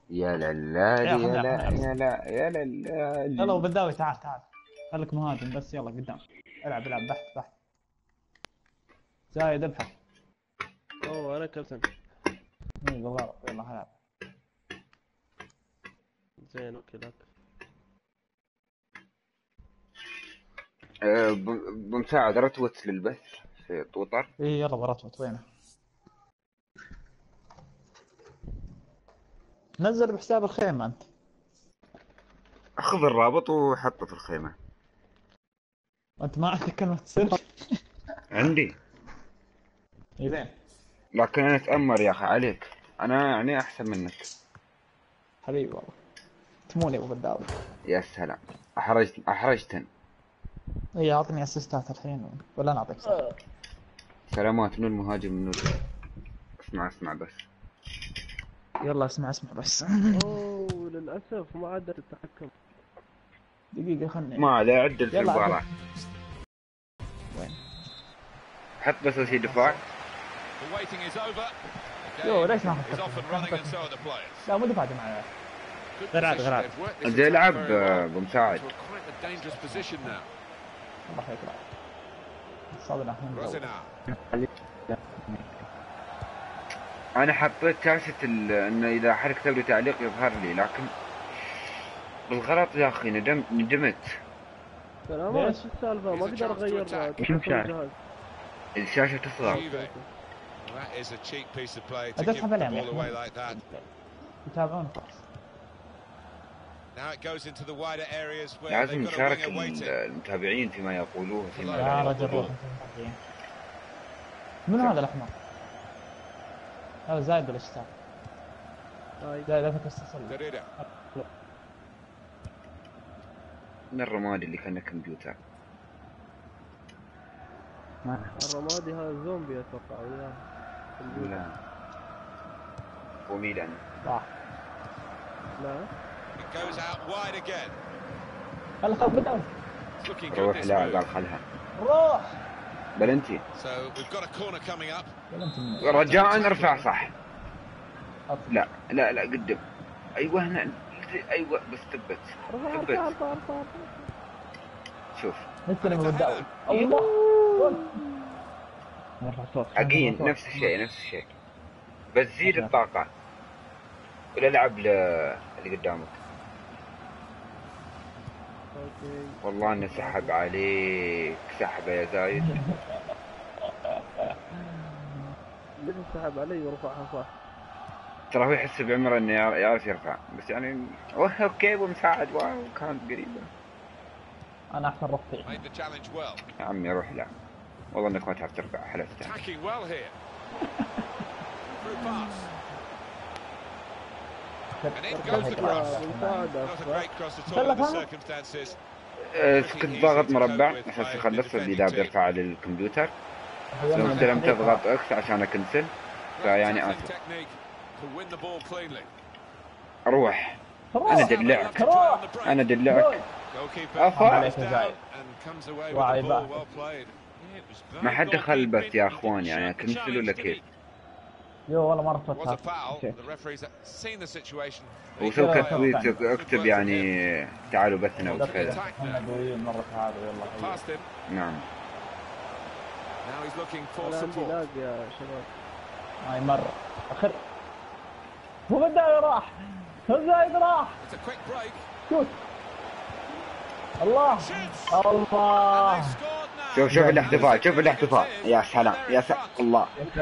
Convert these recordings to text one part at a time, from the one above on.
يا للالي يا لا يا لا يا يلا للالي. وبداوي تعال خليك مهاجم بس، يلا قدام. العب بحث. زايد ابحث. اوه انا كابتن. بالغلط، يلا هلعب. زين اوكي لك. بمساعد رتوت للبث في تويتر. اي يلا برطوط وينه؟ نزل بحساب الخيمة انت. خذ الرابط وحطه في الخيمة. وانت ما عندك كلمة سر؟ عندي. اي زين. لكن انا اتأمر يا اخي عليك، انا يعني احسن منك. حبيبي والله. تموني ابو بداوي. يا سلام. احرجتن. اي اعطني اسيستات الحين ولا انا اعطيك صح؟ سلامات. نور مهاجم نور. اسمع بس. يلا اسمع بس. اوه للاسف ما عدت التحكم. دقيقة خلني. ما عليه، عدل في يلا المباراة. وين؟ حط بس شي دفاع. يو ليش ما اخذت؟ لا مو دفاع جماعة. غير عاد. زي العب بمساعد. الله يخليك. صادنا انا حطيت شاشة انه اذا حرك تسوي تعليق يظهر لي، لكن بالغلط يا اخي ندمت. سلامات شو السالفة؟ ما اقدر اغير تحكم الجهاز. الشاشة تصغر. تسحب عليهم يتابعون خلاص. لازم نشارك المتابعين فيما يقولوه فيما لا يا رجل روح يقولوه. من هذا الاحمر؟ هذا زايد ولا اشتاق؟ زايد لا تكسر. من الرمادي اللي كان كمبيوتر. الرمادي هذا زومبي اتوقع وياه. لا وميلان. صح. لا خل بدأ. روح. لا قال خلها. روح بلنتي. رجاء ارفع صح. لا قدم. ايوه هنا. ايوه بس ثبت. شوف نستلم الداوي. الله نرفع صوت. عقين نفس الشيء بس زيد الطاقة ولا لعب اللي قدامك. والله انه سحب عليك، سحبه يا زايد. ليش سحب علي ورفعها صح؟ ترى هو يحس بعمره انه يعرف يرفع، بس يعني اوكي ومساعد. واو كانت قريبة. انا احسن رفيع يا عمي روح. لا والله انك ما تعرف ترفع، حلفت. كنت ضاغط مربع اساس يخلص اذا بيرفع للكمبيوتر. لم تضغط اكس عشان اكنسل، فيعني اسف. روح. انا دلعك. افا ما حد دخل بس يا اخوان، يعني اكنسل ولا كيف؟ يو والله ما رفضتها. وسوي كتويت اكتب يعني تعالوا بثنا وكذا. مرة هذا والله. نعم. انا عندي لاج يا شباب. هاي مرة اخر. هو بدأ راح. زايد راح. شوت. الله. شوف الاحتفال. يا سلام الله.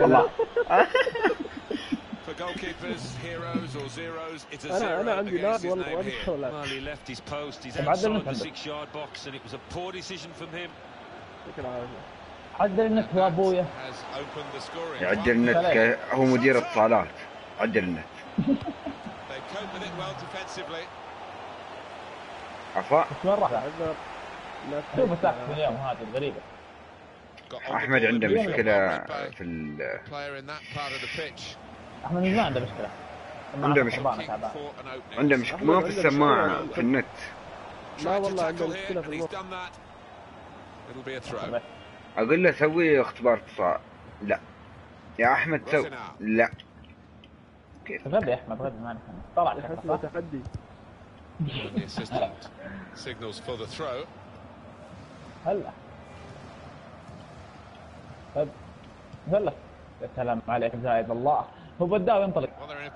انا عندي لاج والله ما ادخل لاج. عدل النت يا ابويا. عدل النت، هو مدير اتصالات. عدل النت. عفا وين راح؟ شوف الساعة اليوم هذه الغريبة. احمد عنده مشكلة في احمد ما عنده مشكلة. عنده مشكلة ما في السماعة في النت. لا والله عنده مشكلة في المخ. اقول له سوي اختبار اتصال. لا يا احمد لا كيف؟ غبي يا احمد غبي، مالك طلع يحسب تحدي. هلا هلا يا سلام عليك زايد، الله هو بداه ينطلق.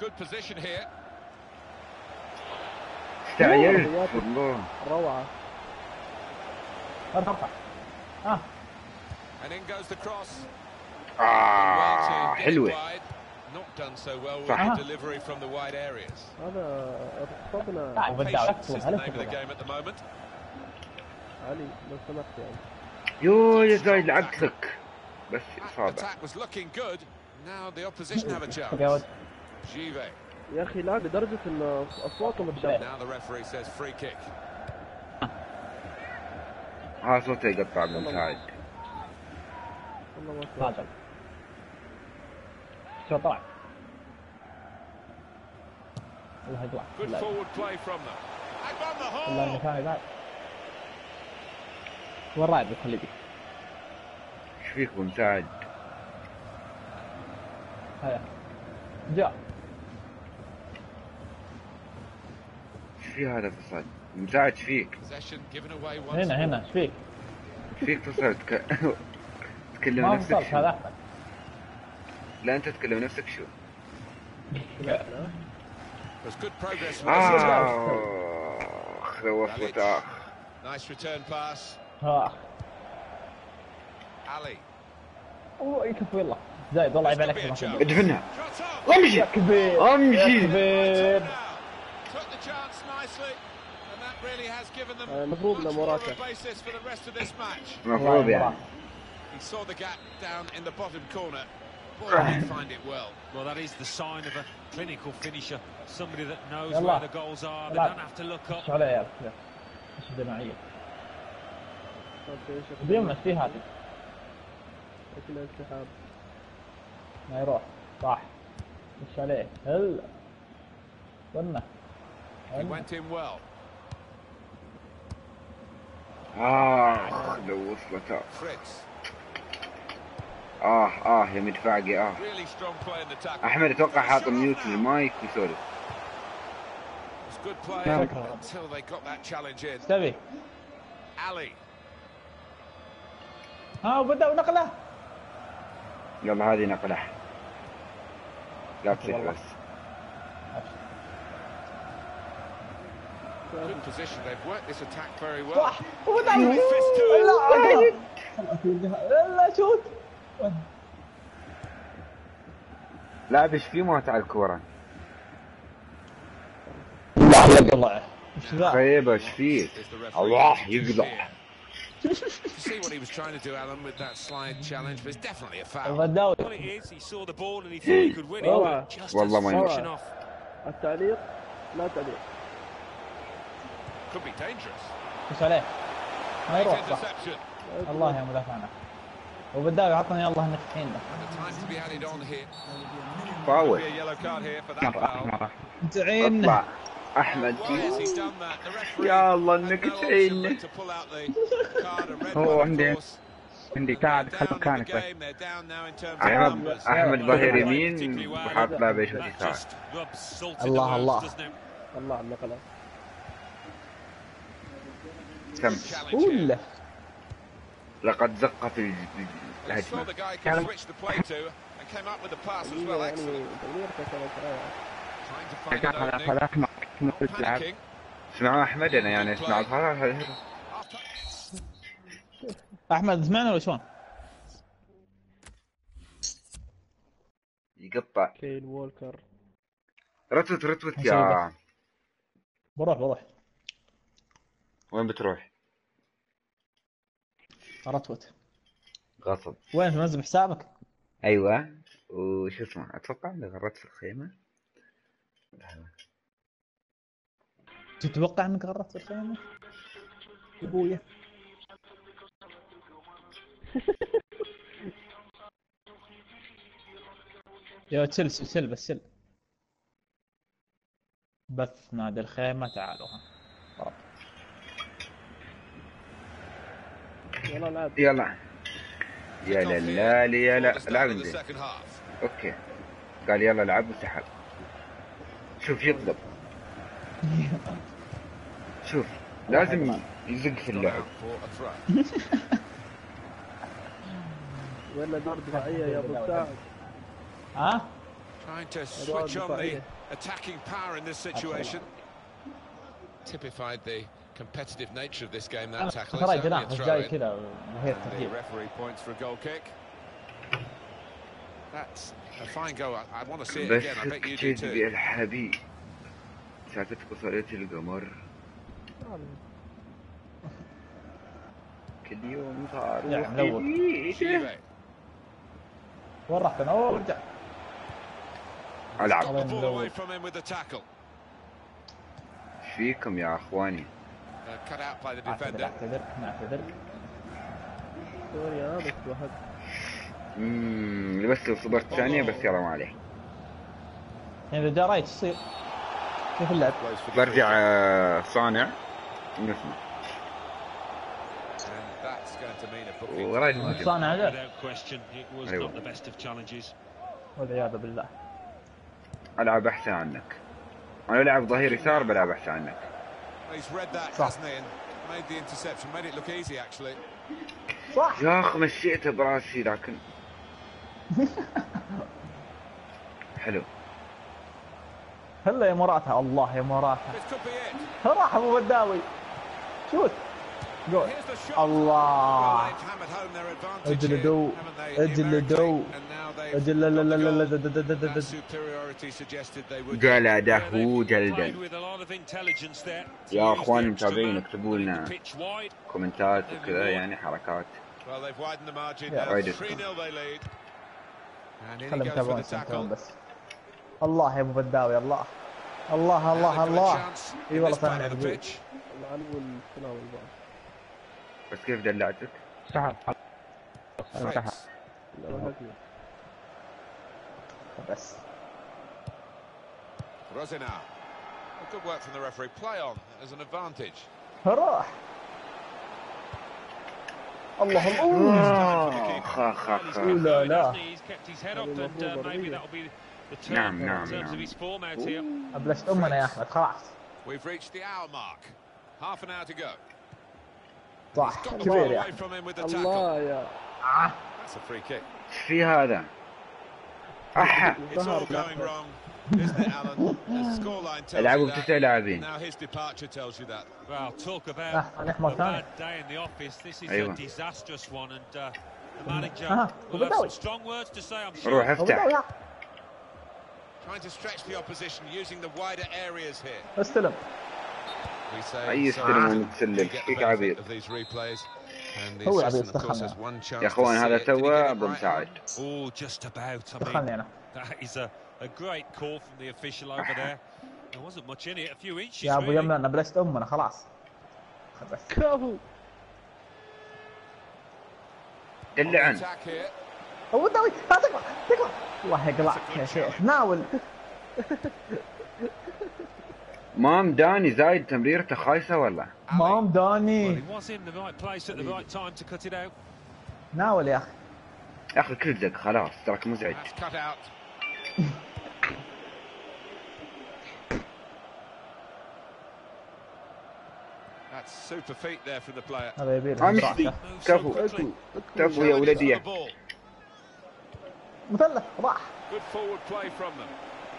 استعجلت والله. روعة. ارفع. حلوة. صح. هذا اقتصادنا. علي لو سمحت يعني. يو يا زايد لعبت لك بس إصابة. يا اخي لا لدرجة ان اصواتهم متشابهة. صوته يقطع من ساعد. والله ما راجل شو طلع؟ الله يطلع. والله المكان بعد. وين رايد الخليجي؟ ايش فيك مساعد؟ هيا جاء. ايش في هذا فصل؟ مساعد ايش فيك؟ هنا ايش فيك؟ ايش فيك فصل تكلم ما نفسك وصلت شو؟ هذا احمد. لا انت تكلم نفسك شو؟ خوفت اخ. يكفي والله زايد، والله عيب عليك. ادفنها. امشي امشي. المفروض لموراتا. المفروض يعني. Well, that is the sign of a clinical finisher, somebody that knows where the goals are. They don't have to look up. على يا ايش جماعيه اليوم في هذه اكل السحاب ما يروح صح. ايش عليه هلا قلنا لو وصلت يا مدفعقي. احمد اتوقع حاط ميوت للمايك ويسولف. تبي وبدأوا نقله. يلا هذه نقله. لا تصيح بس. صح وبدأوا. لا شوت. لاعب ايش فيه موت على الكورة؟ الله يقلع. ايش ذا؟ خيبة ايش فيه؟ الله يقلع. See what he was trying to do, Alan, with that slide challenge, but it's definitely a foul. بدأوا. Well, it is. He saw the ball and he thought he could win it, but just والله ما touching off. التعليق لا تعليق. Could be dangerous. ايش عليه؟ ما يروح صح. الله يا مدافعنا. وبدأوا يعطني الله انك تحين له. فاول. تعين. اطلع احمد. يا الله انك تعين. هو عندي قاعد خل مكانك بس. احمد ظهير يمين وحاط لاعب يشوت يسار. الله الله الله النقله. كم ولا لقد زق في الهجمة. اسمعوا احمد انا يعني اسمع هذا. احمد سمعنا ولا شلون؟ يقطع. كين وولكر. رتوت يا. بروح. وين بتروح؟ رتوت. غصب. وين تنزل حسابك؟ ايوه وش اسمه اتوقع اني غرت في الخيمة. تتوقع انك غرت في الخيمة؟ ابويا. يا سل بس سل. بث نادي الخيمة تعالوا ها. يلا لعب. يلا يا لا لعب عندي. اوكي قال يلا لعب وسحب. شوف يطلب. شوف لازم يزق في اللعب. ولا دور دفاعية يا ابو سعد. ها؟ Trying to switch on the attacking power in this situation. Typified the competitive nature of this game, that tackle. ترى جناح بس جاي كذا وهي The الترتيب. referee points for a goal kick. That's a fine goal. I want to see it بس again. I bet you do كذب يا too. الحبيب. ساعتك وصلت القمر. كل يوم صار Chive. وين رحت انا؟ اوه ارجع. العب. Got the ball away from him with the tackle. ايش فيكم يا اخواني؟ Cut out by the اعتذر defender. نعتذر. سوري بس واحد. بس لو صبرت ثانية بس يلا ما عليه. يعني اذا جا رايت ايش يصير؟ كيف اللعب؟ برجع صانع نسمع. And that's going to mean a booking. ورايد المهاجم. صانع هذا. Without question, it was not the best of challenges. والعياذ بالله. العب احسن عنك. انا العب ظهير يسار بلعب احسن عنك. He's read that, hasn't he? And made the interception, made it look easy actually. صح. يا اخ مشيته براسي لكن. حلو. هلا يا مراتها الله يا مراتها. This could be it. راح ابو بداوي. شوت. جول. Here's the shot. الله. Well, they've hammered home their advantage اجل here, دو. haven't they? اجل دو. And now they've اجل لا لا لا لا got the لا goal. That superiority suggested they would. جلده Played جلدا. with a lot of intelligence there. يا To use اخواني the extra متابعين man, اكتبوا لنا pitch wide. كومنتات وكذا يعني حركات. Well, they've widened the margin Yeah. now. Right. 3-0 they lead. And here he خلهم goes for يتابعون the يستمتعون tackle. بس. الله يا ابو بداوي الله. الله الله الله. اي والله صار the pitch. العنو والسلام البعض. بس كيف دلعتك؟ سحب انتهى. لا ما في. بس. Rosina. Good work from the referee. Play on as an advantage. راح. الله لا لا. نعم ابلشت امنا يا احمد خلاص. We've reached the hour mark. Half an hour to go. صح Got the كبير ball يا away احمد. from him with the tackle. الله يا. That's a free kick. ايش في هذا؟ احا. It's all going wrong, isn't it, Alan? The scoreline tells العبوا you ب9 that. لاعبين. Now his departure tells you that. Well, talk about نحمر a ثاني. bad day in the office. This is أيوة. a disastrous one, and the manager will have وبداوي. some strong words to say, I'm روح sure. افتح. Trying to stretch the opposition using the wider areas here. استلم. We say اي استلم ونتسلم. فيك عبيط. of these replays. And the هو assistant, عبيط of course, has دخلنا. one chance يا اخوان to see هذا it. Did he get توه it ابو right? مساعد. Oh, just about. I دخلني mean, انا. that is a great call from the official over there. There wasn't much in it, a few inches يا ابو really. يمنا انا بلشت امنا خلاص. بس. كفو. دلعن. Attack here. ابو بداوي لا تقلع تقلع. الله يقلعك يا شيخ ناول. مام داني زايد تمريرته خايسه ولا؟ مام Well, داني. he was in the right place at the right time to cut it out. ناول يا اخي. يا اخي الكل دق خلاص تراك مزعج. That's cut out. That's super feet there from the player. هذا يبي له امشي. مراحة. Moves so كفو. quickly. كفو يا ولدي. The ball. مثلث راح. Good forward play from them.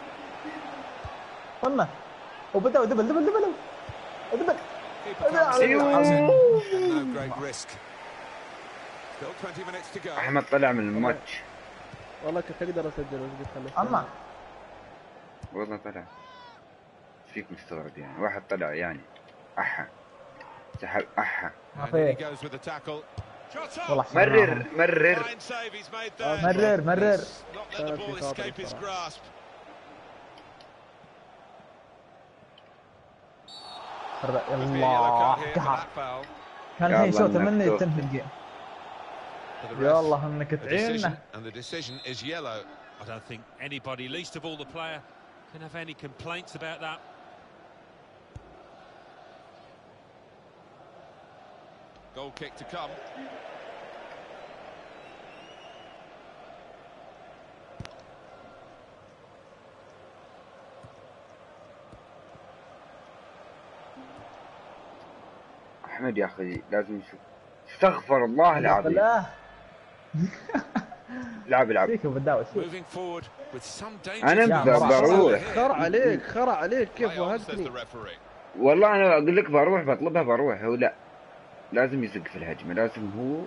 قلنا. وبداوي دبل دبل دبل. دبل. Keeper comes in, أيوه. and no great risk. Still 20 minutes to go. احمد طلع من الماتش. والله كنت اقدر اسجل بس قلت خليك. اما. والله طلع. ايش فيك مستغرب يعني؟ واحد طلع يعني. احا. سحب احا. ما And in he في. goes with the tackle. Shot on. والله مرر مرر. Fine save he's made there. مرر مرر. Not let the ball escape his grasp. الله Here for قهر. that foul. كان الحين شوطه مني يتم في الجيم. For the يا ref, الله انك the decision, تعيننا. and the decision is yellow. I don't think anybody, least of all the player, can have any complaints about that. Goal kick to come. احمد يا اخي لازم نشوف. استغفر الله العظيم. لعب فيك بداوي. انا بروح. خرع عليك كيف وهقتني. والله انا اقول لك بروح بطلبها بروح. هو لا لازم يزق في الهجمه. لازم هو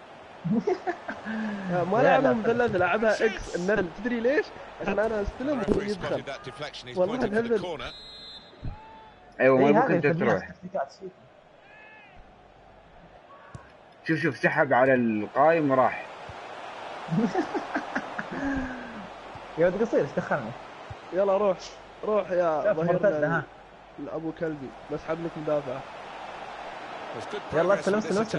ما لعبها مثلث لعبها اكس النرل. تدري ليش؟ عشان انا استلم وهو يدخل. والله نهبل. ايوه ما ممكن تروح. شوف سحب على القايم وراح. يا ولد قصير ايش دخلني؟ يلا روح يا ظهيرنا ابو كلبي. بسحب لك مدافع. يلا استلم. ايش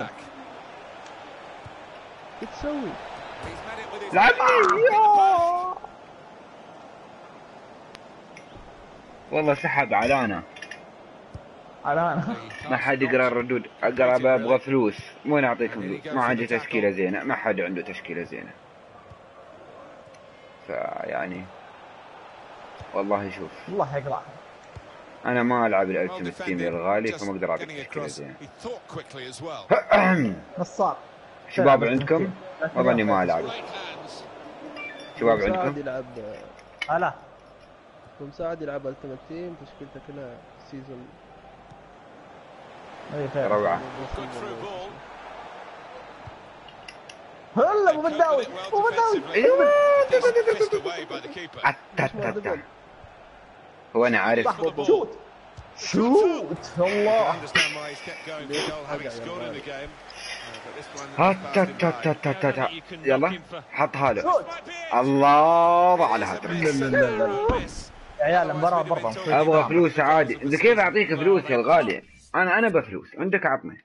تسوي؟ لعبني. والله سحب على انا. ما حد يقرا الردود. ابغى فلوس. مو نعطيكم فلوس. ما عندي تشكيله زينه. ما حد عنده تشكيله زينه. فيعني والله شوف والله يقرا. انا ما العب الالتيميت تيم الغالي فما اقدر اعطيك تشكيله زينه. نصار. شباب عندكم؟ اظني ما العب. شباب عندكم؟ يلعب لا مساعد يلعب التيميت تيم. تشكيلته كلها سيزون روعه. هلا ابو بداوي. هو انا عارف. شوت الله. يلا حطها له. الله على هذا. يا عيال المباراة برا. ابغى فلوس عادي. انت كيف اعطيك فلوس يا الغالي؟ انا بفلوس. عندك عطني.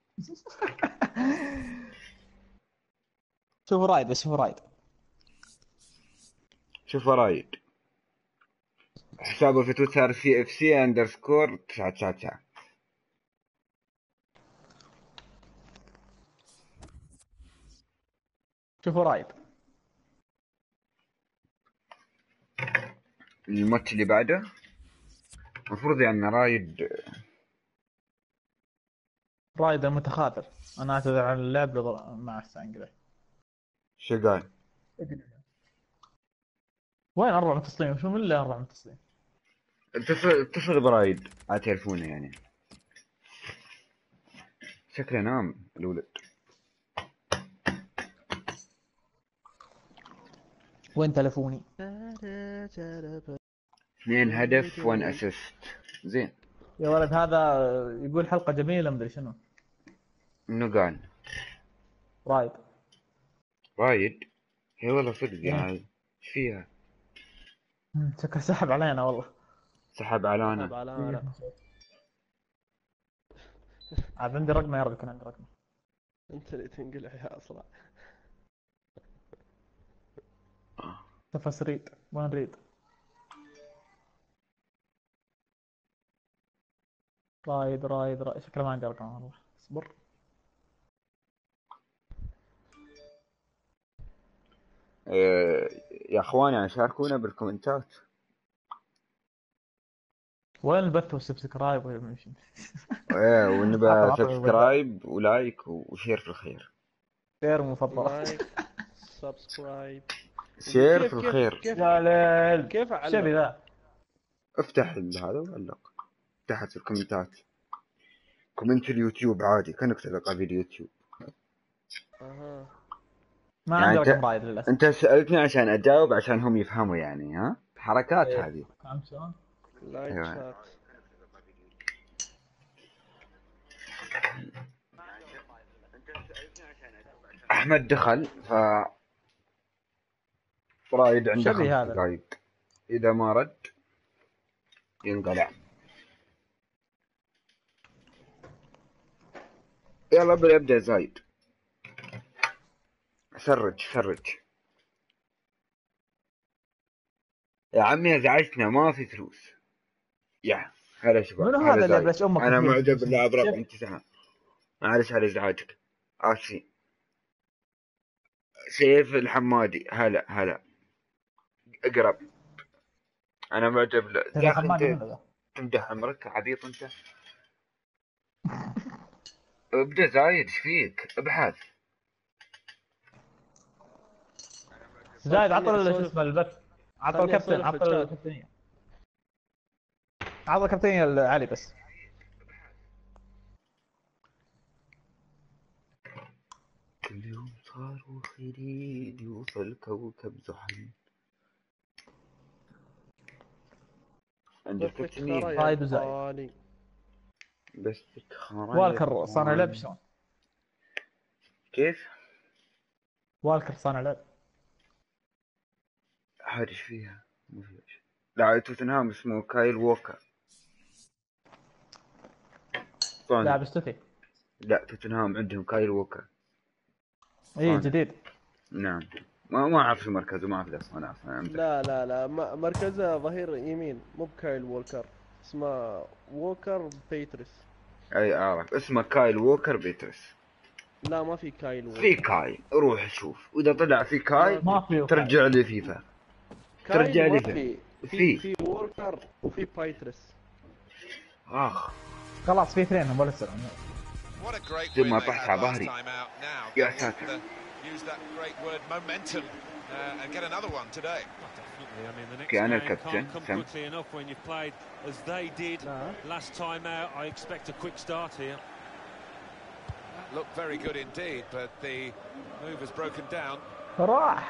شوف رايد. حسابه في تويتر CFC_999. شوفوا رايد. الماتش اللي بعده المفروض يعني رايد المتخاذل. انا اعتذر عن اللعب مع السانجري. شو قال؟ وين 4 تصميم؟ شو من اللي 4 تصميم؟ اتصل برايد على تليفونه يعني. شكله نام الولد. وين تلفوني؟ 2 هدف 1 اسيست. زين يا ولد هذا يقول حلقة جميلة مدري شنو. منو قال؟ رايد. هي والله صدق يعني. ايش فيها؟ شكله سحب علينا والله. سحب علينا. عاد عندي رقمه. يا رب يكون عندي رقمه. انت اللي تنقلع يا اصلا. تفس ريد. وين ريد؟ رايد شكله ما عندي رقمه والله. اصبر. يا اخوان يعني شاركونا بالكومنتات. وين البث والسبسكرايب ويمشي. ايه ونبى سبسكرايب ولايك وشير في الخير. شير مفضل. سبسكرايب شير في الخير. يا ليل كيف اعلق؟ شبي ذا. افتح هذا وعلق تحت في الكومنتات. كومنت اليوتيوب عادي كأنك تلقى فيديو يوتيوب. ما عندي رقم رايد للاسف. انت سألتني عشان اجاوب عشان هم يفهموا يعني. ها حركات هذه. فهمت شلون؟ لايك شات. احمد دخل رايد عنده 5 دقايق. اذا ما رد ينقلع. يلا بنبدأ. زايد سرج يا عمي. ازعجتنا ما في فلوس. يا هلا شباب. منو هذا اللي بلاش امك؟ انا معجب باللاعب رقم 9. معلش على ازعاجك. اسفين. سيف الحمادي. هلا اقرب. انا معجب يا اخي. انت تمدح عمرك عبيط انت. ابدا زايد ايش فيك؟ ابحث. زايد عطل شو اسمه البث، عطل الكابتن، عطل الكابتنية، عطل الكابتنية لعلي بس. كل يوم صار وخريد يوصل كوكب زحل. عندك كابتنية زايد وزايد بس خرايط. والكر صانع لعب شلون؟ كيف؟ والكر صانع لعب. هذا ايش فيها؟ لا توتنهام اسمه كايل ووكر. لاعب استوتي. لا توتنهام عندهم كايل ووكر. اي جديد. نعم. ما اعرف شو مركزه، ما اعرف اصلا. لا مركزه ظهير يمين، مو بكايل ووكر، اسمه ووكر بيترس. اي اعرف اسمه كايل ووكر بيترس. لا ما في كايل ووكر. في كايل، روح شوف، واذا طلع في كايل ما في ترجع لي فيفا. ترجع لي في ووكر وفي بايترس. خلاص في اثنين هم ولا سلام. ثم طحت على ظهري. يا ساتر. كان الكابتن سم. Looked very good indeed, but the move has broken down. راح.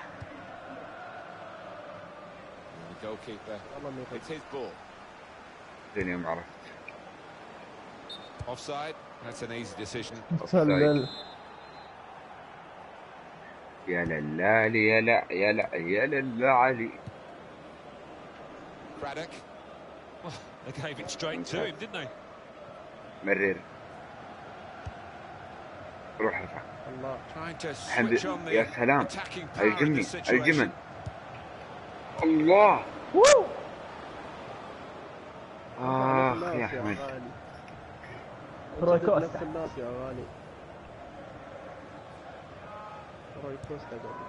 The goalkeeper. It's his ball. اليوم عرفت. Offside. That's an easy decision. سلل. يا للالي يا لا علي. Craddock. Well, they gave it straight to him, didn't they? مرر. روح ارفع. الله. يا سلام. الجمن. الله. يا احمد. روي كوستا. الناس يا غالي. روي كوستا قال.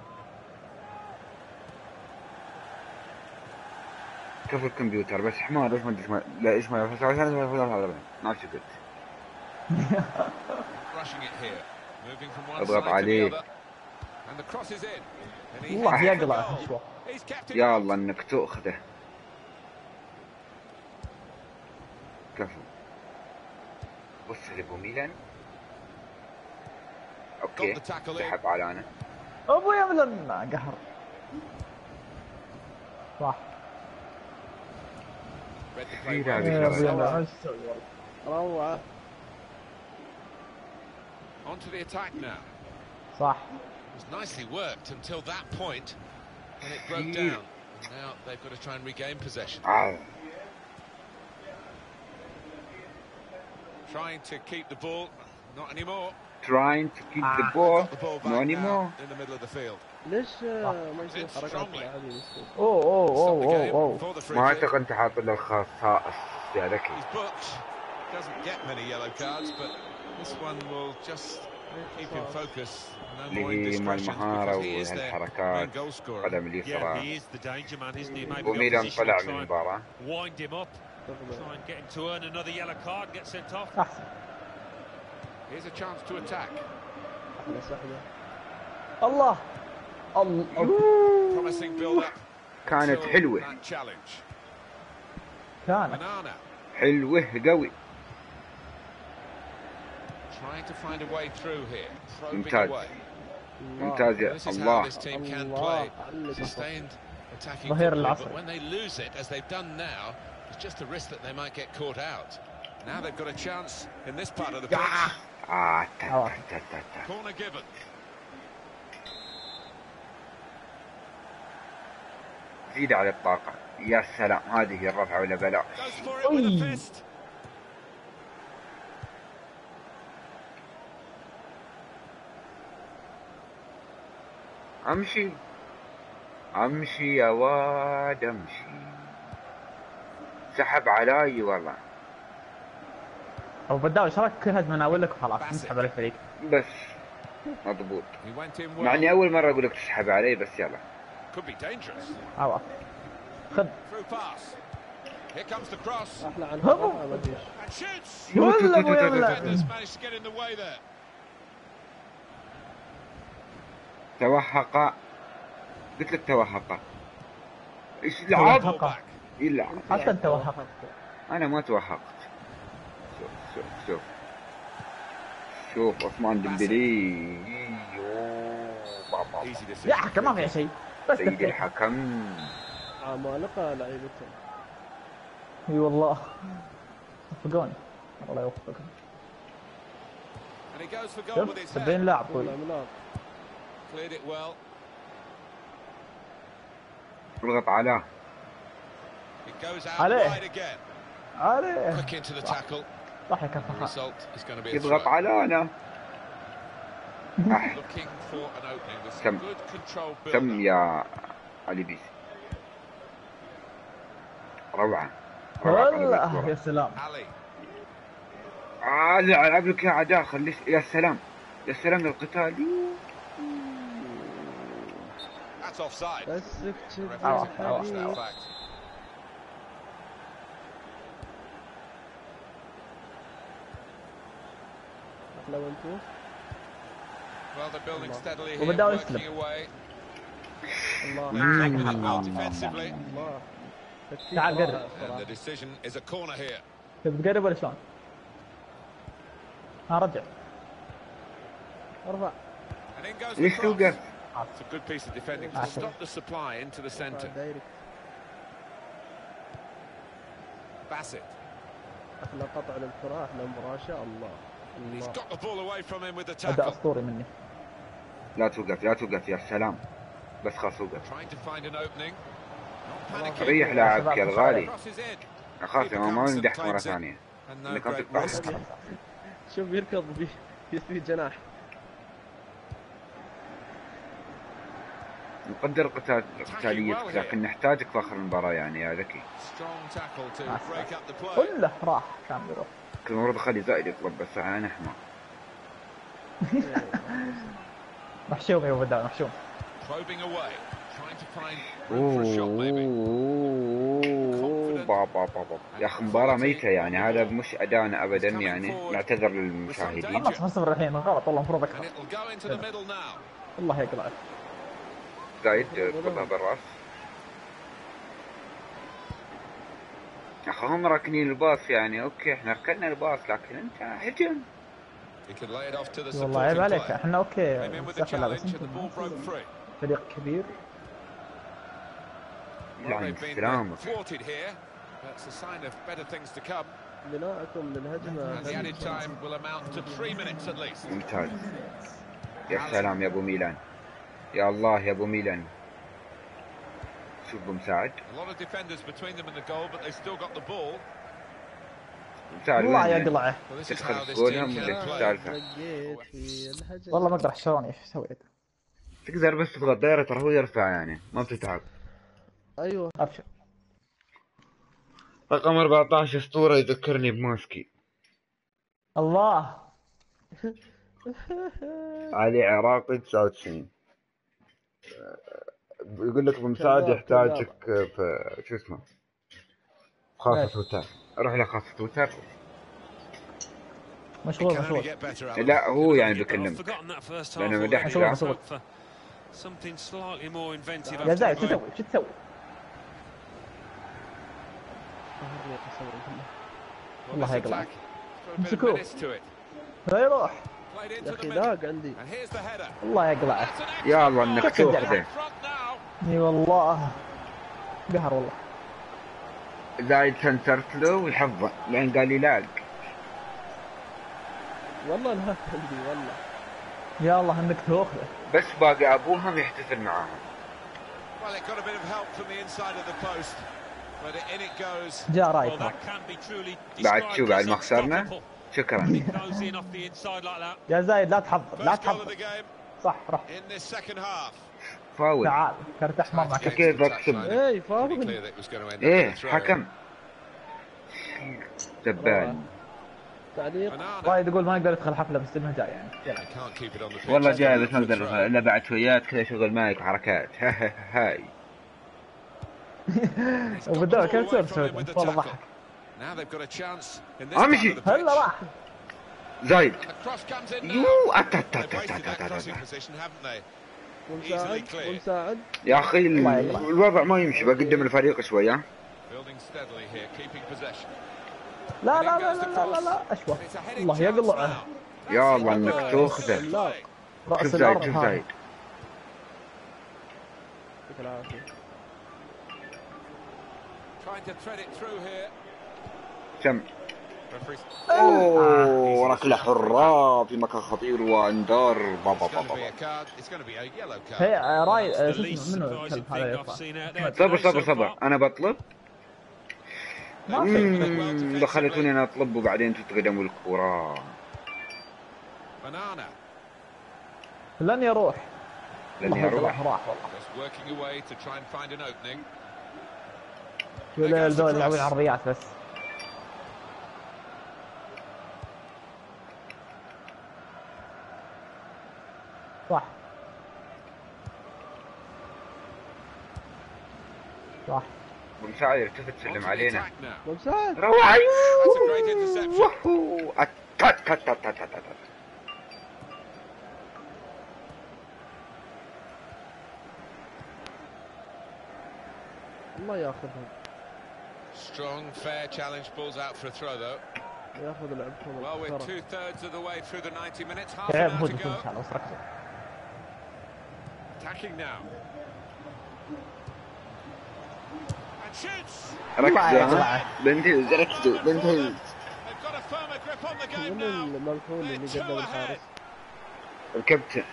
كيف الكمبيوتر بس حمار ايش ما ادري لا ايش ما يعرف ما في قلت. اضغط عليه. والله يقلع شوي. يا الله انك تاخذه. كفو. بص لابو ميلان. اوكي سحب على انا. ابو يا ميلان قهر. صح. روعة. Onto the attack now. صح. It was nicely worked until that point when it broke down. And now they've got to try and regain possession. Trying to keep the ball, not anymore. Trying to keep the ball, not anymore. In the middle of the field. ليش ما يصير حركات هذه؟ اوه ما اعتقد انت حاط له خصائص يا ذكي. His book doesn't get many yellow cards, but this one will just keep him focused. No more indiscretions because he is their main goal scorer. Yeah, he is the danger man, isn't he? Maybe وميلان طلع من المباراة. Wind him up. Try and get him to earn another yellow card and get sent off. Here's a chance to attack. الله. Promising build up. كانت حلوة. كانت حلوة قوي. Trying to find a way through here. ممتاز. ممتاز يا الله. Sustained attacking ظهير but العصر. when they lose it as they've done now, it's just a risk that they might get caught out. Now they've got a chance in this part of the pitch. Corner given. زيد على الطاقة. يا سلام هذه الرفعة ولا بلاء. امشي يا واد امشي. سحب علي والله. ابو بداوي ايش رايك كل هجمه ناول لك وخلاص نسحب على الفريق بس مضبوط. مع اني اول مره اقول لك تسحب علي بس يلا. خذ Here comes the cross. احلى عن هذا ما ادري. And shoots. ولا ابو Defenders managed to get in the way there. توهق. قلت لك توهق. ايش لعب؟ توهق. يلعب. حتى انت توهقت. انا ما توهقت. شوف عثمان ديمبلي. يا حكم ما في شيء. بس سيد الحكم. عمالقة لعيبتهم. اي والله. وفقوني. الله يوفقهم. شوف 70 لاعب طول. اضغط عليه. عليه صح يا يضغط على انا. كم يا علي بيس. روعة. والله يا سلام. العب لك يا داخل. يا سلام يا سلام للقتال. بس لو انتو وبدأوا يسلم. الله تعال قرب. تبي تقرب ولا شلون؟ ها رجع. ارفع. ليش توقف؟ It's a good piece of defending to stop the supply into the centre. Bassett. احلى قطع للكرة، احلى مباشرة. الله. He's got the ball away from him with the tackle. هذا أسطوري مني. لا توقف لا توقف يا سلام. بس خلاص وقف. Trying to find an opening. ريح لاعبك يا الغالي. اخاف ما نمدح مرة ثانية. انك ما تقطع. شوف يركض يسوي جناح. نقدر قتاليتك لكن نحتاجك في اخر المباراة يعني يا ذكي. كله راح كان بيروح. كان المفروض اخلي زائد يطلب بس انا احمر. محشوم يا وداع محشوم. بابا يا اخي مباراة ميتة يعني. هذا مش ادانا ابدا يعني. نعتذر للمشاهدين. خلص 0-0 الحين غلط والله المفروض اكثر. والله يقلعك. زايد تضربها بالراس. يا اخي هم راكنين الباص يعني. اوكي احنا ركنا الباص لكن انت هجم. والله عيب عليك. احنا اوكي بس فريق كبير. يعني سلام. بناءكم للهجمة. ممتاز. يا سلام يا ابو ميلان. يا الله يا ابو ميلان. شوف بمساعد. مساعد والله يقلعه. تدخل تقولهم السالفة. والله ما اقدر احشرني. ايش سويت؟ تقدر بس تضغط دايرة ترى هو يرفع يعني. ما بتتعب. ايوه ابشر. رقم 14 اسطورة يذكرني بماسكي. الله. علي عراقي 99. يقول لك بمساعد يحتاجك في شو اسمه خاصة تويتر. روح لخاصة تويتر. مشغول. لا هو يعني بكلمك لأنه مدحت. يا زايد شو تسوي؟ شو تسوي؟ والله يقلع. امسكوه. لا يروح. يا اخي لاق عندي. الله يقلعه. يا الله انك تاخذه. اي والله قهر والله. زايد سنترت له ويحفظه لان قال لي لاق. والله لا عندي والله. يا الله انك تاخذه. بس باقي ابوهم يحتفل معاهم. جاء رايك بعد شو بعد ما خسرنا. شكرا. يا زايد لا تحضر لا تحضر. صح روح. فاول. تعال كرت احمر معك. كيف اكسب؟ اي فاول. ايه حكم. زبال. تعليق. وايد يقول ما نقدر ندخل حفله بس انها جاي يعني. والله جاي بس ما اقدر الا بعد شويات كذا شغل مايك وحركات. هاي وبالدوري كم سوى سعودي والله ضحك. امشي هلا راح زايد يو ومساعد يا اخي الوضع ما يمشي. بقدم الفريق شويه. لا لا لا لا لا لا اشوى الله يقلعه. يا الله انك تاخذه. راس الارض شوف زايد. كم اوه ركله حره في مكان خطير وانذار. بابا هي راي منو هذا يطلع. صبر انا بطلب. دخلتوني انا اطلب وبعدين تتقدموا الكرة. لن يروح راح والله. ولا الدول يلعبون عرضيات بس. صح مساعد ارتفت تسلم علينا. مساعد روح الله ياخذهم. Strong, fair challenge pulls out for a throw though. ياخذ لعبهم. Well, we're 2/3 of the way through the 90 minutes. Half an hour to go. Attacking now. And shoots. ركزوا بنتهز. They've got a firmer grip on the game من now. الملفون اللي قدم الحارس. الكابتن.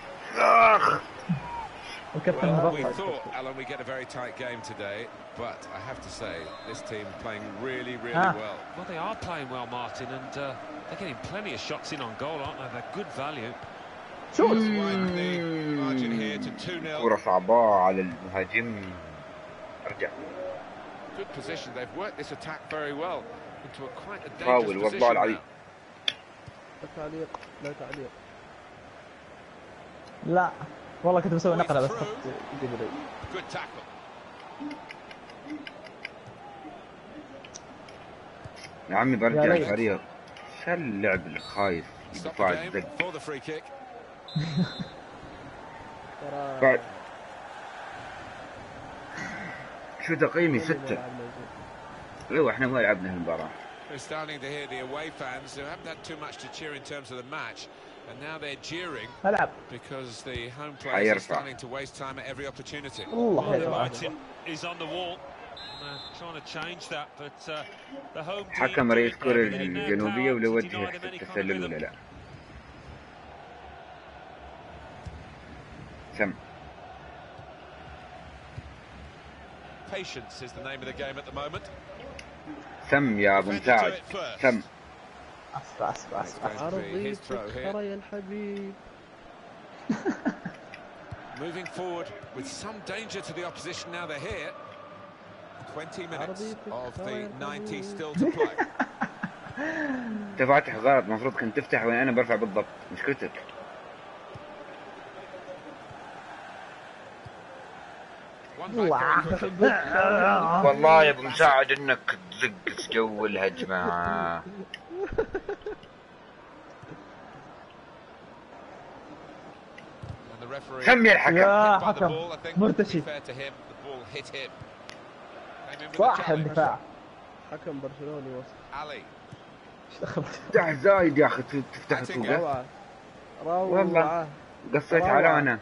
Well, we thought, Alan, we get a very tight game today, but I have to say, this team playing really well. Well, they are playing well, Martin, and they're getting plenty of shots in on goal, aren't they? They're good value. Widen the margin here to 2-0. كرة صعبة على المهاجم. ارجع. Good position. They've worked this attack very well into a quite a فاول dangerous والله position العظيم. لا تعليق. لا والله كنت بسوي نقله بس Good tackle. يا عمي برجع الفريق. شو اللعب الخايف يدفع الزق. بعد شو تقييمي 6. ايوه احنا ما لعبنا هالمباراة. We're starting to hear the away fans who haven't had too much to cheer in terms of the match, and now they're jeering because the home players are starting to waste time at every opportunity. Martin is on the wall. Trying to change that, but the home team. حكم رئيس كوريا الجنوبية ولا وجه التسلل ولا لا؟ سم. Patience is the name of the game at the moment. سم يا ابو مساعد. سم. عرضي ترى يا الحبيب. Moving forward with some danger to the opposition now they're here. 20 minutes of the 90 still to play. انت فاتح غلط. المفروض كنت تفتح وين انا برفع بالضبط. مشكلتك. والله يا ابو مساعد انك تزقس جو الهجمه. سمي الحكم. يا حكم مرتشي. صح الدفاع. حكم برشلوني وصل. افتح زايد يا اخي تفتح فوقه. والله قصيت على انا.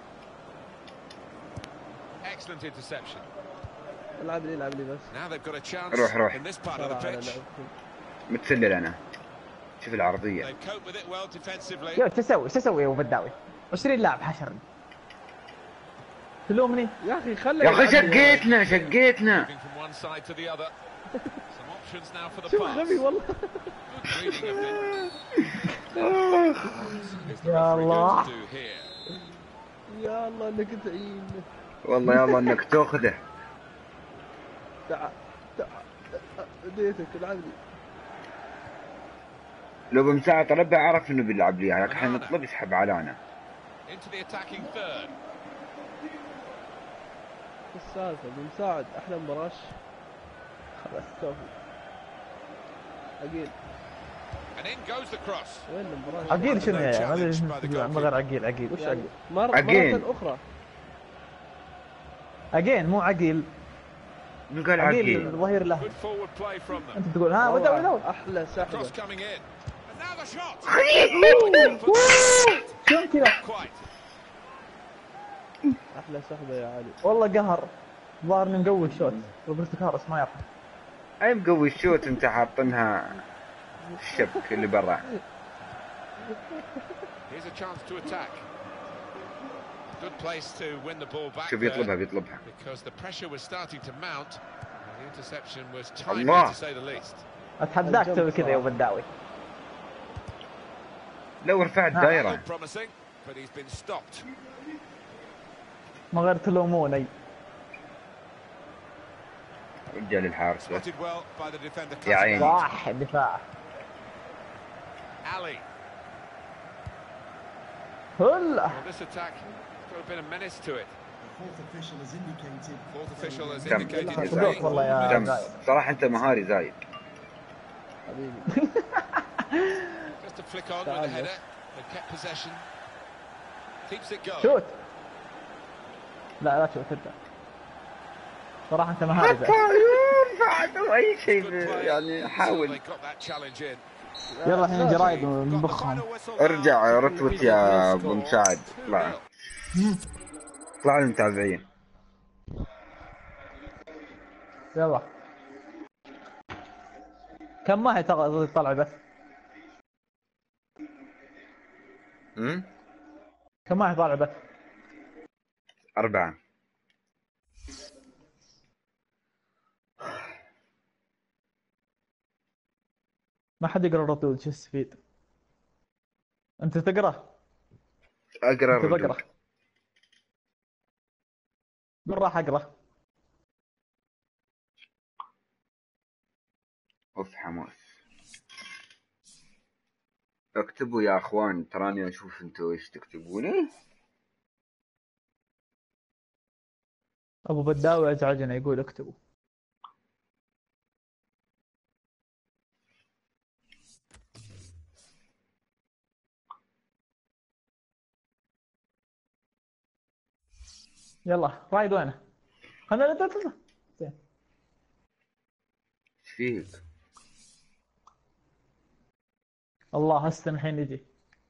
العب لي بس. روح متسلل انا. شوف العرضيه. يا تسوي يا ابو بداوي 20 لاعب حشرني. تلومني يا اخي خلي يا اخي شقيتنا. شوف غبي والله. يا الله يا الله انك تعين. والله يا الله انك تاخذه. تعال اديتك العب لي. لو بمساعد طلبها عرف انه بيلعب لي، لكن احنا نطلب يسحب على انا. السالفة بنساعد احلى مباراة. خلاص كفو. عقيل. وين المباراة؟ عقيل شنو يعني؟ ما ادري ما غير عقيل وش عقيل؟ مرة أخرى. عقيل مو عقيل. من قال عقيل؟ الظهير له. انت تقول ها وداوي احلى سحبة. شلون كذا؟ احلى سحبة يا علي. والله قهر. ظاهرني مقوي الشوت. روبرتو كارلوس ما يرحم. اي مقوي الشوت انت حاطنها الشبك اللي برا. شوف بيطلبها. الله. اتحداك تسوي كذا يا بداوي. لو رفعت دايرة. ما غير تلوموني. رجال الحارس بس. يا عيني. صح الدفاع. هلا. والله يا زايد. صراحة انت مهاري زايد. حبيبي. شوت. لا تشوت انت. صراحة انت مهاري زايد. ينفع اي شيء يعني حاول. يلا الحين جرايد ونبخهم. ارجع رتبت يا ابو مساعد. اطلع المتابعين. يلا كم ما هي طلع بس؟ كم ما هي طالع بس؟ 4. ما حد يقرا الردود شو يستفيد؟ انت تقرا؟ اقرا الردود. قول راح اقرا. اوف حماس. اكتبوا يا اخوان تراني اشوف انتوا ايش تكتبونه. ابو بداوي ازعجنا يقول اكتبوا. يلا رايد وينه؟ خلنا لا زين. ايش فيك؟ الله هستن الحين يجي.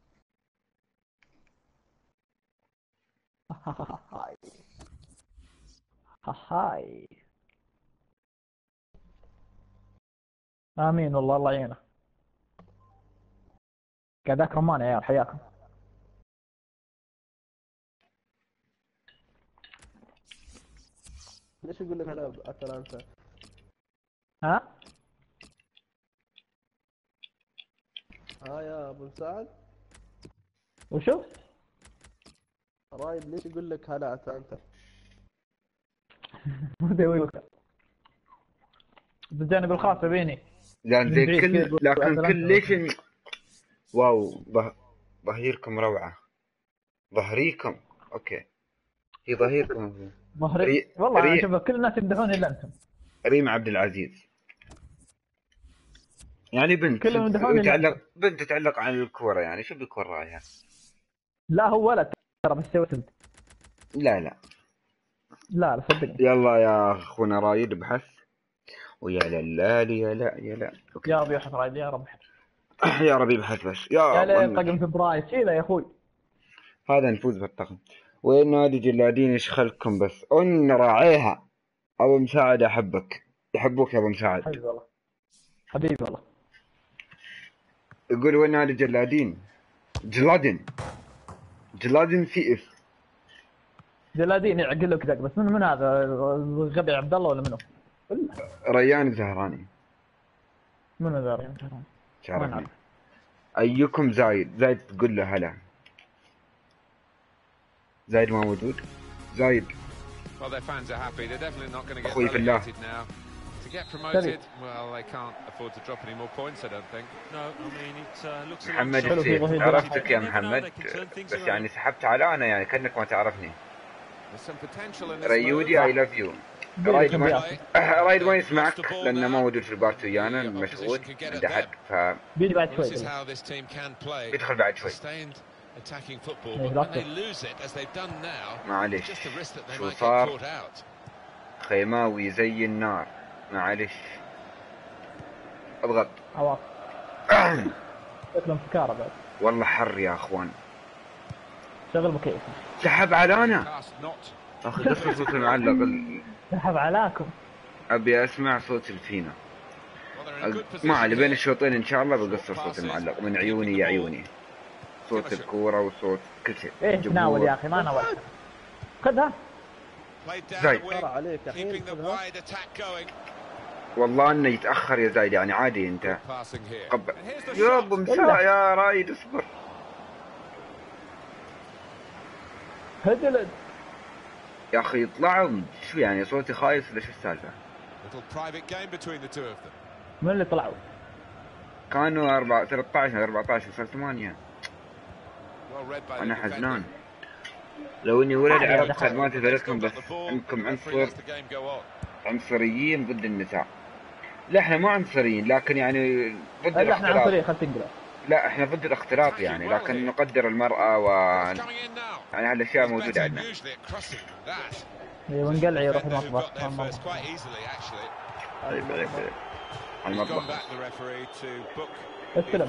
هاي امين والله الله يعينه. قاعد اكرمان يا عيال حياكم. ليش يقول لك انا اتلانتا؟ ها يا ابو مساعد. وشو؟ رايد ليش يقول لك هلا اتلانتا؟ بالجانب الخاص بيني. يعني زي لكن كل ليش واو ظهيركم روعة. ظهريكم اوكي. هي ظهيركم ظهري والله شوف كل الناس يمدحون الا انتم. ريم عبد العزيز يعني بنت بنت تتعلق عن الكورة يعني شو بيكون رايها؟ لا هو ولد ترى بس سويت انت. لا صدقني. يلا يا اخونا رايد ابحث. ويا لا يا رب يبحث رايد يا رب. يا رب يبحث بس يا ليه طقم فبراير شيله يا اخوي. هذا نفوز بالطقم. وين نادي جلادين ايش خلكم بس راعيها. ابو مساعد احبك. يحبوك يا ابو مساعد. حبيبي والله. يقول وين نادي جلادين؟ جلادين في اف. جلادين يعقل لك ذاك بس من هذا غبي عبد الله ولا منو؟ ريان الزهراني. منو ذا ريان الزهراني؟ شرفني. ايكم زايد تقول له هلا. زايد ما موجود. زايد. أخوي في الله. محمد السيف عرفتك يا محمد بس يعني سحبت على أنا يعني كأنك ما تعرفني. ريودي اي لاف يو. رايد ما يسمعك لانه ما موجود في البارت ويانا، مشغول عنده حد، ف بيجي بعد شوي. بيدخل بعد شوي. معلش شو صار؟ خيماوي زي النار. معلش اضغط. عواف. شكلهم سكارى بعد. والله حر يا اخوان. شغل مكيف. سحب علينا. اخي قصر صوت المعلق. سحب علاكم. ابي اسمع صوت الفينا. ما علي بين الشوطين ان شاء الله بقصر صوت المعلق من عيوني يا عيوني. صوت الكورة وصوت كل شيء. ايه تناول يا اخي ما ناولت. خذها. زايد. عليك الحين. والله انه يتاخر يا زايد يعني عادي انت. قبل يا ابو مساء يا رايد اصبر. هدلت. يا اخي يطلعوا شو يعني صوتي خايس ولا شو السالفه؟ من اللي طلعوا؟ كانوا 13 14 وصار 8. انا حزنان. لو اني ولد عرفت خدمات فريقكم بس انكم عنصريين ضد النساء. لا احنا ما عنصريين لكن يعني ضد الاختلاط. احنا عنصريين خل تقرا. لا احنا ضد الاختلاط يعني، لكن نقدر المرأة يعني هالاشياء موجودة عندنا. ونقلع يروح المطبخ. طيب المطبخ. استلم.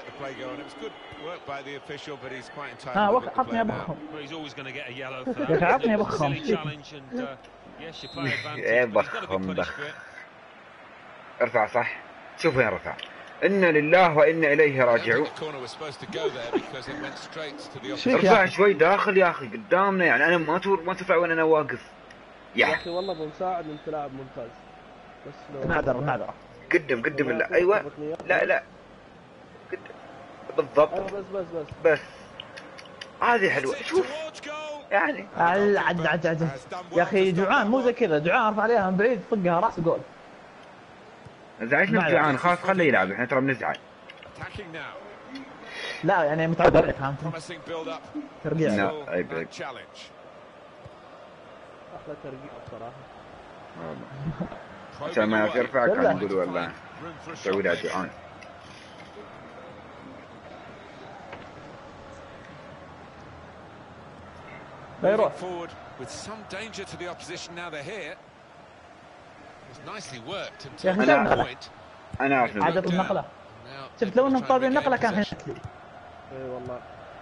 وقت عطني ابخم. يا اخي عطني ابخم. ايه بخم. ارفع صح. شوف وين رفع. إنا لله وإنا إليه راجعون. ارفع شوي داخل يا أخي قدامنا يعني. أنا ما ترفع وين أنا واقف يا أخي والله بمساعد أنت لاعب ممتاز. بس معذرة قدم لا أيوة لا قدم بالضبط. بس هذه حلوة. شوف يعني عد يا أخي جوعان مو زي كذا. جوعان ارفع عليها من بعيد طقها راس جول. ازعجنا جوعان خلاص خليه يلعب. احنا ترى بنزعل. لا يعني متعود عليك فهمت. ترقيع. لا عيب. احلى ترقيع بصراحة. عشان ما يرفع كان يقول والله سوي لها جوعان. بيروح. يا اخي انا اعرف عادة النقلة. شفت لو انهم طابين النقلة كان حنت لي. اي والله.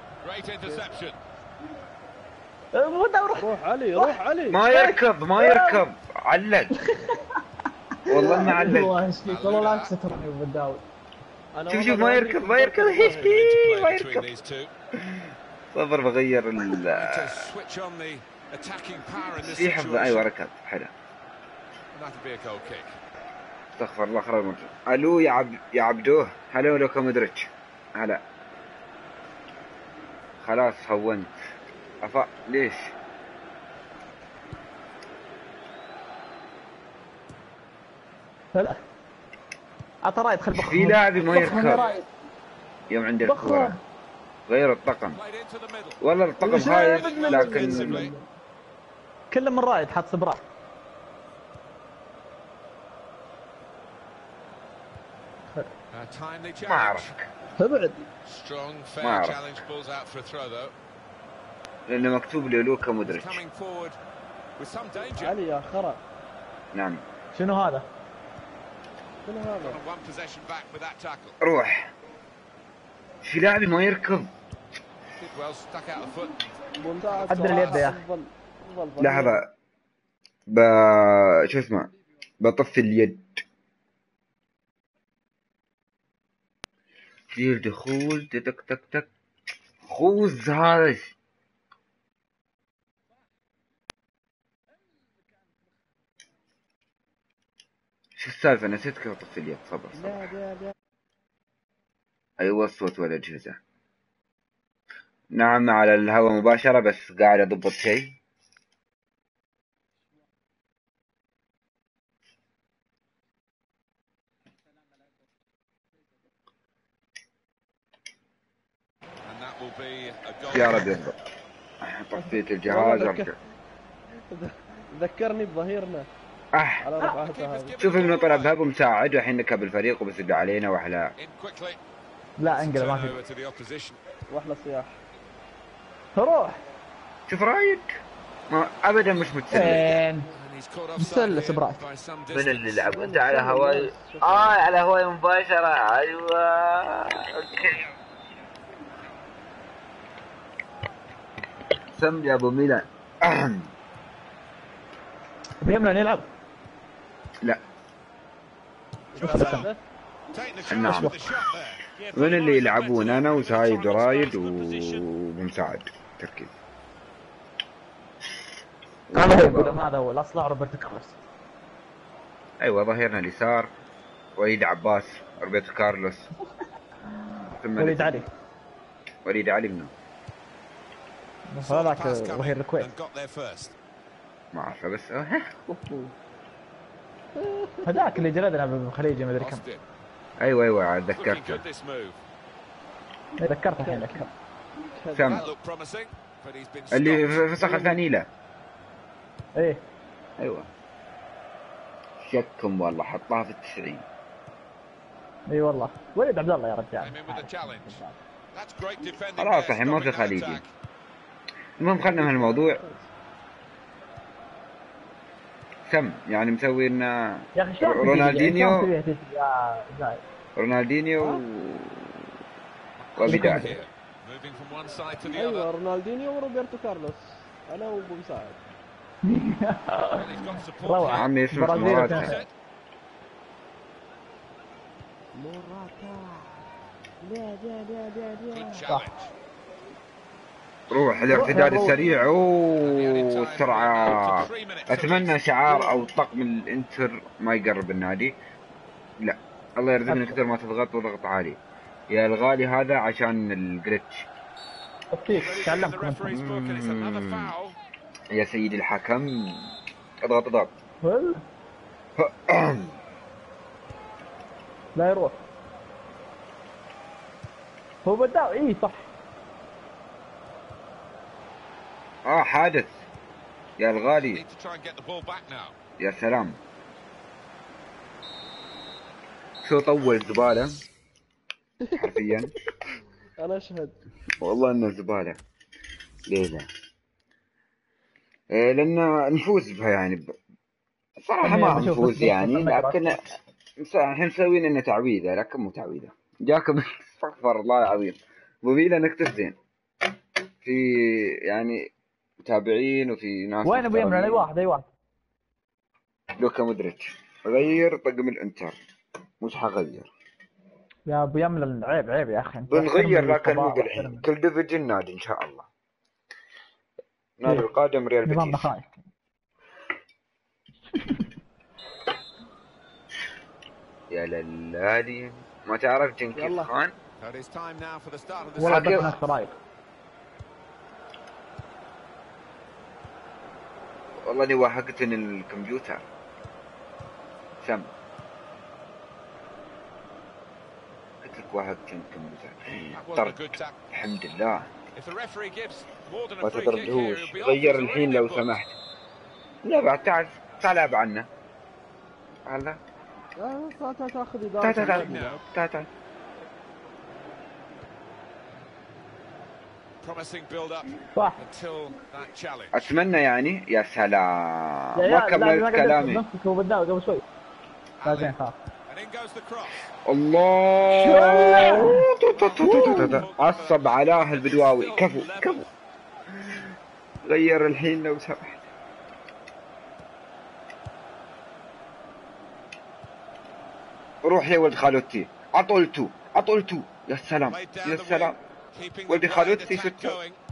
روح علي. ما يركب علق. والله ما علق. والله لا تسترني وبداوي. شوف ما يركب. صبر بغير في حفظ. ايوه ركب حلو. استغفر الله خرج مرة. الو يا عبدوه. هلا لوكا مودريتش. هلا خلاص هونت. ليش؟ لا عطى رايد خل بخ. في لاعب ما يركب يوم عنده الكورة. غير الطقم. والله الطقم خايف لكن كله من رايد حط صبرات. ما اعرفك. ابعد. ما اعرف لانه مكتوب لي لوكا مودريتش. علي يا خرا. نعم. شنو هذا؟ روح. في لاعب ما يركض. عدل اليد يا اخي. لحظة شو اسمه بطفي اليد. في دخول تك خوز هذا. شو السالفة؟ نسيت كيف اطفي اليد. صبر. ايوه الصوت والاجهزة. نعم على الهواء مباشرة بس قاعد اضبط شيء. يا رب يضبط. طفيت الجهاز ارجع. ذكرني بظهيرنا على رفعته هذه. شوف انه طلع بهب مساعد والحين نكب الفريق وبيسد علينا واحلى. لا انقلب ما في. واحلى صياح. روح. شوف رايد ما ابدا مش متسلل. مسلس برايد. من اللي لعب انت على هواي؟ على هواي مباشرة. ايوه اوكي. سم يا ابو ميلان. بيهمنا نلعب. لا نعم. من اللي يلعبون؟ انا وسايد ورايد ومساعد تركيز. انا يقول هذا هو الاصلع روبرتو كارلوس. ايوه ظهيرنا اليسار وليد عباس روبرتو كارلوس. وليد علي. وليد علي منو؟ هذاك ظهير الكويت. ما اعرفه بس هذاك اللي جلدنا بالخليجي ما ادري كم. ايوه تذكرته. ذكرته الحين ذكرت. سم اللي فسخ الثاني له. ايه ايوه شكم والله حطها في 90. اي والله وليد عبد الله يا رجال. خلاص الحين ما في خليجي. المهم خلنا من الموضوع. سم يعني مسوي لنا رونالدينيو وبداية. ايوه رونالدينيو وروبرتو كارلوس انا وابو مساعد. روعة. عمي اسمك موراتا. لا روح الارتداد السريع. السرعة. اتمنى شعار او طقم الانتر ما يقرب النادي. لا الله يرزقني كثر ما تضغط وضغط عالي يا الغالي هذا عشان الجريتش. تعلمكم يا سيدي الحكم اضغط. لا يروح. هو بدأ ايه صح. حادث يا الغالي. يا سلام شو طول زبالة حرفيا. انا اشهد والله انه زبالة. ليه لا؟ لان نفوز بها يعني صراحة ما نفوز يعني لكن الحين مسوين لنا تعويذة لكن مو تعويذة. جاكم استغفر الله العظيم. وبيلا نكتب زين في يعني متابعين وفي ناس. وين ابو يمرن؟ اي واحد لوكا مودريتش. غير طقم الانتر. مش حغير يا ابو يمرن. عيب يا اخي. بنغير لكن مو بالحين. كل ديفيجن نادي ان شاء الله. نادي القادم ريال بيتيس. يا للادي ما تعرف جنكيز خان؟ والله بدنا رايك. والله اني وهقتني الكمبيوتر. سم قلت لك وهقتني الكمبيوتر. الحمد لله ما تطردهوش. غير الحين لو سمحت. لا بعد تعال العب عنا. هلا تاخذ إدارة. تعال اتمنى يعني. يا سلام ما كملت كلامي. هو بدأ قبل شوي. زين خلاص. الله عصب علاه البدواوي. كفو غير الحين لو سمحت. روح يا ولد خالوتي. عطلتو يا سلام ولد خالوتي شتو.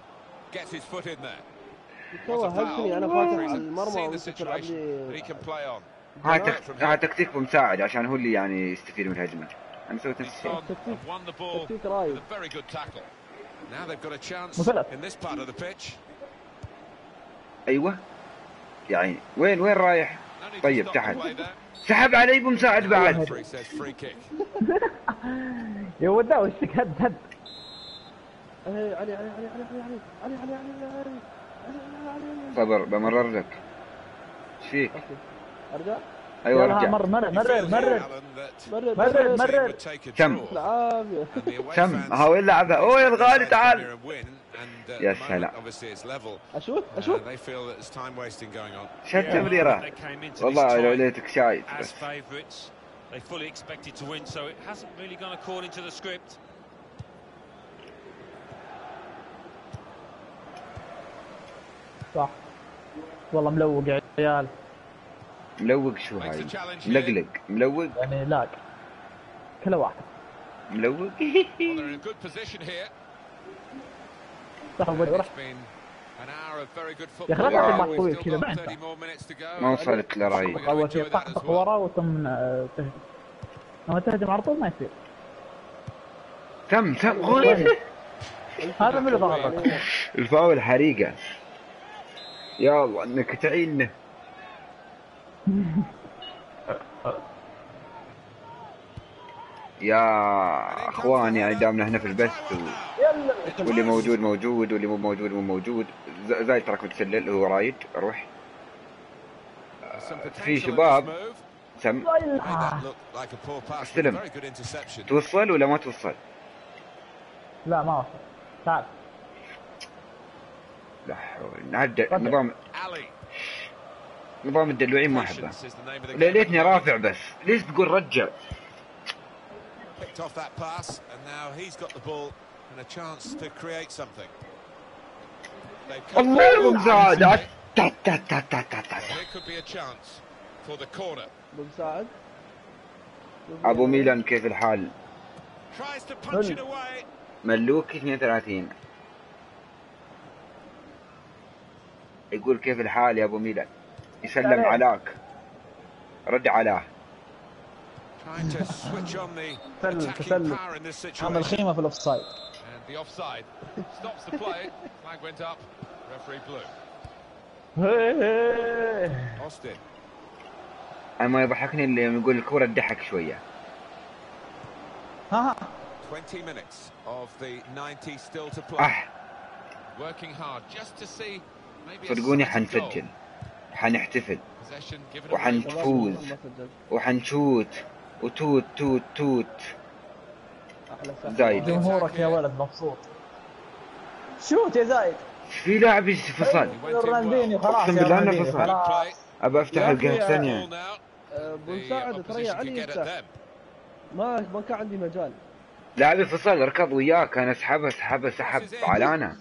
تو هلكني انا فاتح على المرمى وانت تلعب لي. هاي تكتيك مساعد عشان هو اللي يعني يستفيد من الهجمة. انا سويت نفس الشيء. تكتيك رايد. ايوه يا عيني. وين رايح؟ طيب تحت. سحب علي بمساعد بعد. يا وداه وشك هد. علي صبر بمرر لك. فيك؟ ارجع؟ ايوه ارجع. مرر. تم. العافية. تم. ها وين لعبها؟ اوه يا الغالي تعال. يا سلام. اشوت. شو التمريرة؟ والله لو ليتك شايف بس. They fully expected to win, so it hasn't really gone according to the script. صح. والله ملوق يا عيال. ملوق شو هاي؟ ملقلق ملوق. يعني لاق. كله واحد. ملوق. صح ورح. يا اخي لا تعطي مات طويل كذا ما وصلت لراي. اول شيء طقطق ورا وثم تهجم. لما تهجم على طول ما يصير. تم غول. هذا من ضغط. الفاول حريقة. يا الله انك تعيننا. يا اخواني يعني دامنا هنا في البث واللي موجود واللي مو موجود مو موجود. زايد تراك متسلل هو رايد. اروح في شباب. سم استلم. توصل ولا ما توصل؟ لا ما وصل. تعال. لا حول. نظام الدلوعين ما احبه. ليتني رافع بس ليش تقول رجع؟ الله مساعد. مساعد. ابو ميلان كيف الحال؟ ملوك 32 يقول كيف الحال يا ابو ميلان؟ يسلم علاك. رد علاه. تسلل. عمل خيمة في الاوفسايد. انا ما يضحكني اللي يقول الكرة تضحك شوية. ها 20 minutes of the 90 still to play. Working hard just to see maybe. صدقوني حنسجل. حنحتفل. وحنفوز. وحنشوت. وتوت توت توت. زايد. جمهورك يا ولد مبسوط. شوت يا زايد. في لاعب فصل. اقسم بالله انه فصل. ابى افتح القهوة ثانية. ابو مساعد ترى يا علي يفتح. ما كان عندي مجال. لاعب فصل ركض وياك انا سحب علانه.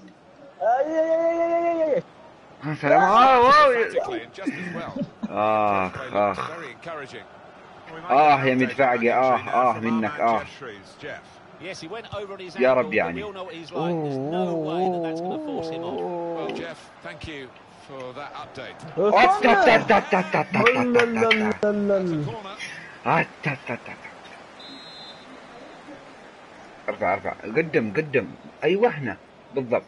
سلام. يا مدفعقي. منك. يا رب يعني. ارفع قدم. ايوه هنا بالضبط.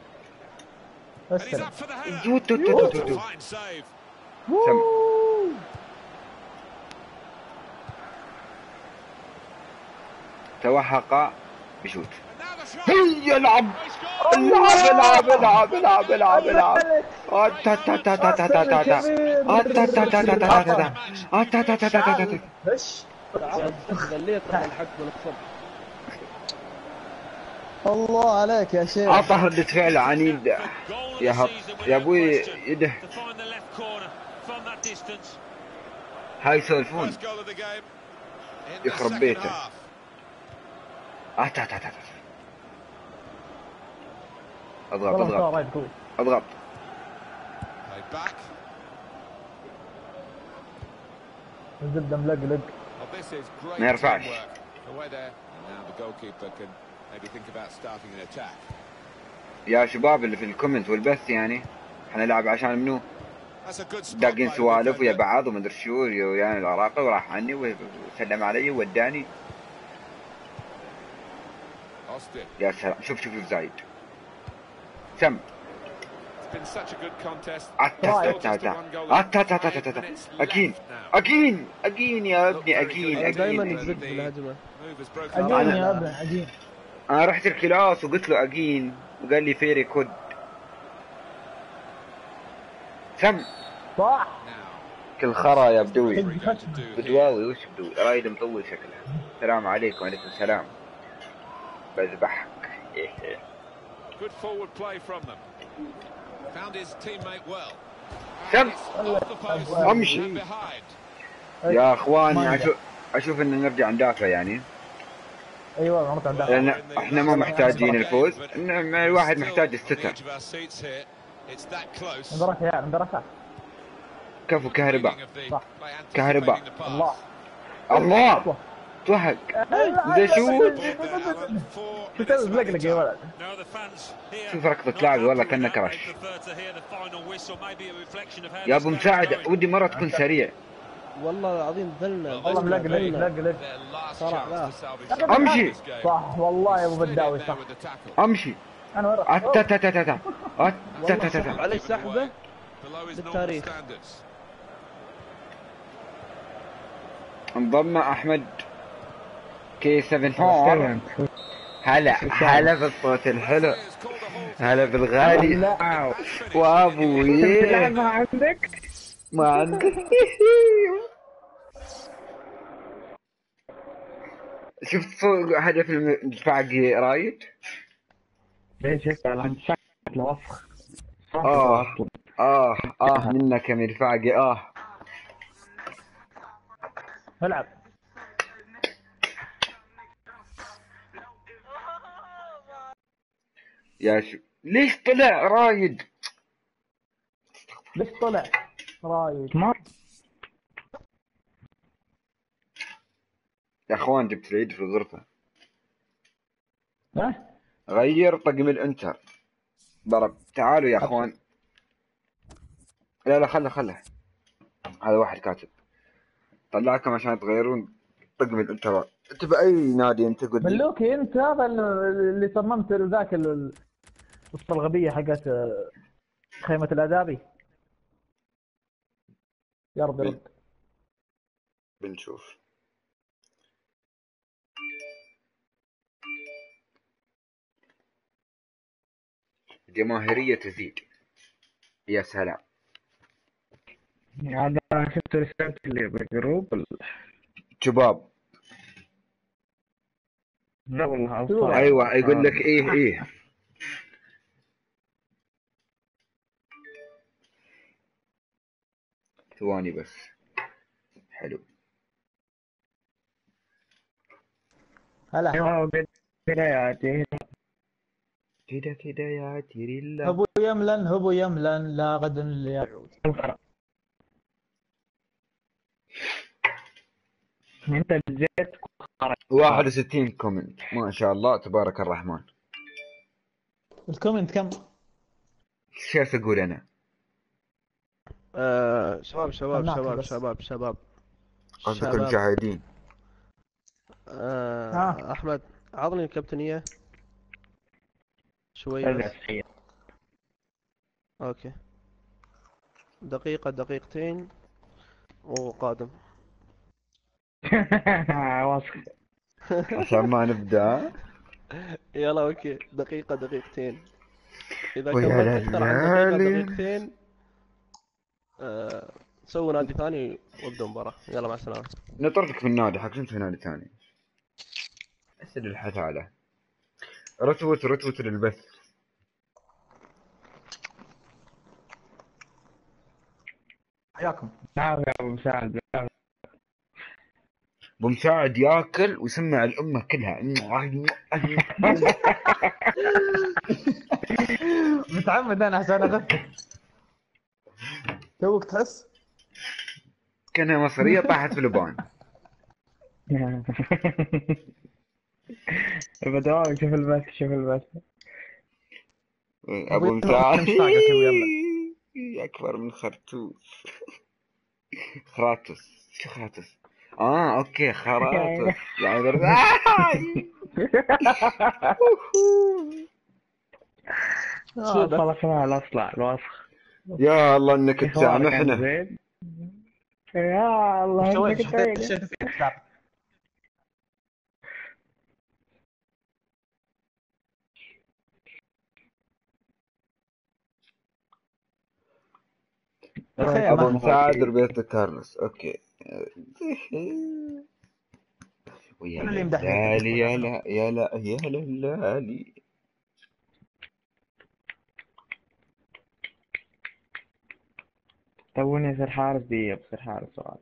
توهق بشوت. يلعب. الله عليك يا شيخ. عطى ردة فعل عنيد يا ابوي يده. هاي يسولفون يخرب بيته. اضغط. الزبده ملقلق. ما يرفعش. يا شباب اللي في الكومنت والبث يعني حنلعب عشان منو؟ داقين سوالف ويا بعض وما ادري شو يعني العراقي وراح عني وسلم علي ووداني. يا سلام. شوف زايد. سم. أكين يا ابني أكين. دائما يزق بالهجمة. أكين يا ابني أكين. أنا رحت الكلاس وقلت له أكين وقال لي فيري كود. سم. صح. كل خرا يا بدوي. بدواوي وش بدوي؟ رايد مطول شكله. السلام عليكم. وعليكم السلام. بذبحك. Good forward play from them. Found his teammate well. سم. Off the post امشي and behind. يا اخواني. اشوف ان نرجع ندافع يعني. ايوه مرت عندها. لان احنا ما محتاجين الفوز، انما الواحد محتاج الستر. مباراة يا مباراة. كفو كهرباء. صح. كهرباء. الله الله توهق. ذا شوت. شوف زلقلق يا ولد. شوف ركضة لاعب والله كأنه كرش. يا ابو مساعد ودي مرة تكون سريع. والله العظيم ذلنا والله ملقلق صراع لا. امشي. صح والله يا ابو بداوي صح. امشي. انا علي سحبه بالتاريخ. انضم احمد كي 7 هلا بالصوت الحلو. هلا بالغالي. وابوي ما عندك ما عندك. شفت صوت هدف الدفاعي رايد؟ ليش على شكل وسخ. منك يا مرفاقي. العب. يا شو ليش طلع رايد؟ ليش طلع رايد؟ ما يا اخوان جبت العيد في الغرفة. ها؟ غير طقم الانتر. ضرب. تعالوا يا اخوان. لا خله. هذا واحد كاتب. طلعكم عشان تغيرون طقم الانتر. انت باي نادي انت قلت لي؟ ملوكي انت هذا اللي صممت ذاك القصة الغبية حقت خيمة الادابي. يا رب يرد. بنشوف. جماهيرية تزيد. يا سلام. هذا شفت رسالة اللي بالجروب شباب. لا والله ايوه يقول لك ايه ثواني بس. حلو. هلا كده يا تيريلا. هبو يملن لا غدا ليعود. انت جيت 61 كومنت ما شاء الله تبارك الرحمن. الكومنت كم؟ ايش اقول انا؟ شباب قصدك المشاهدين. احمد عطني الكابتنية شوي بس. اوكي دقيقتين وقادم. وسخ. عشان ما نبدا. يلا اوكي دقيقتين. اذا كملت اكثر عن دقيقتين سووا نادي ثاني وابدوا مباراة. يلا مع السلامة. نطردك في النادي حق انت في نادي ثاني. اسد الحثالة. رتوة للبث. حياكم. نعم يا ابو مساعد. ابو مساعد ياكل ويسمع الامه كلها. متعمد انا عشان اغثك. توك تحس كانها مصريه طاحت في لبان. بدوام. شوف البث. ابو مساعد اكبر من خرطوش. خراتوس. شو خراتوس؟ اوكي خراتوس يعني خلصنا الاصلع الوسخ. يا الله انك تسامحنا. يا الله انك ابو مساعد روبرتو كارلوس. اوكي. ويا لالي يا لا يا لا يا لالي. توني يصير حارس دي بصير حارس سؤال.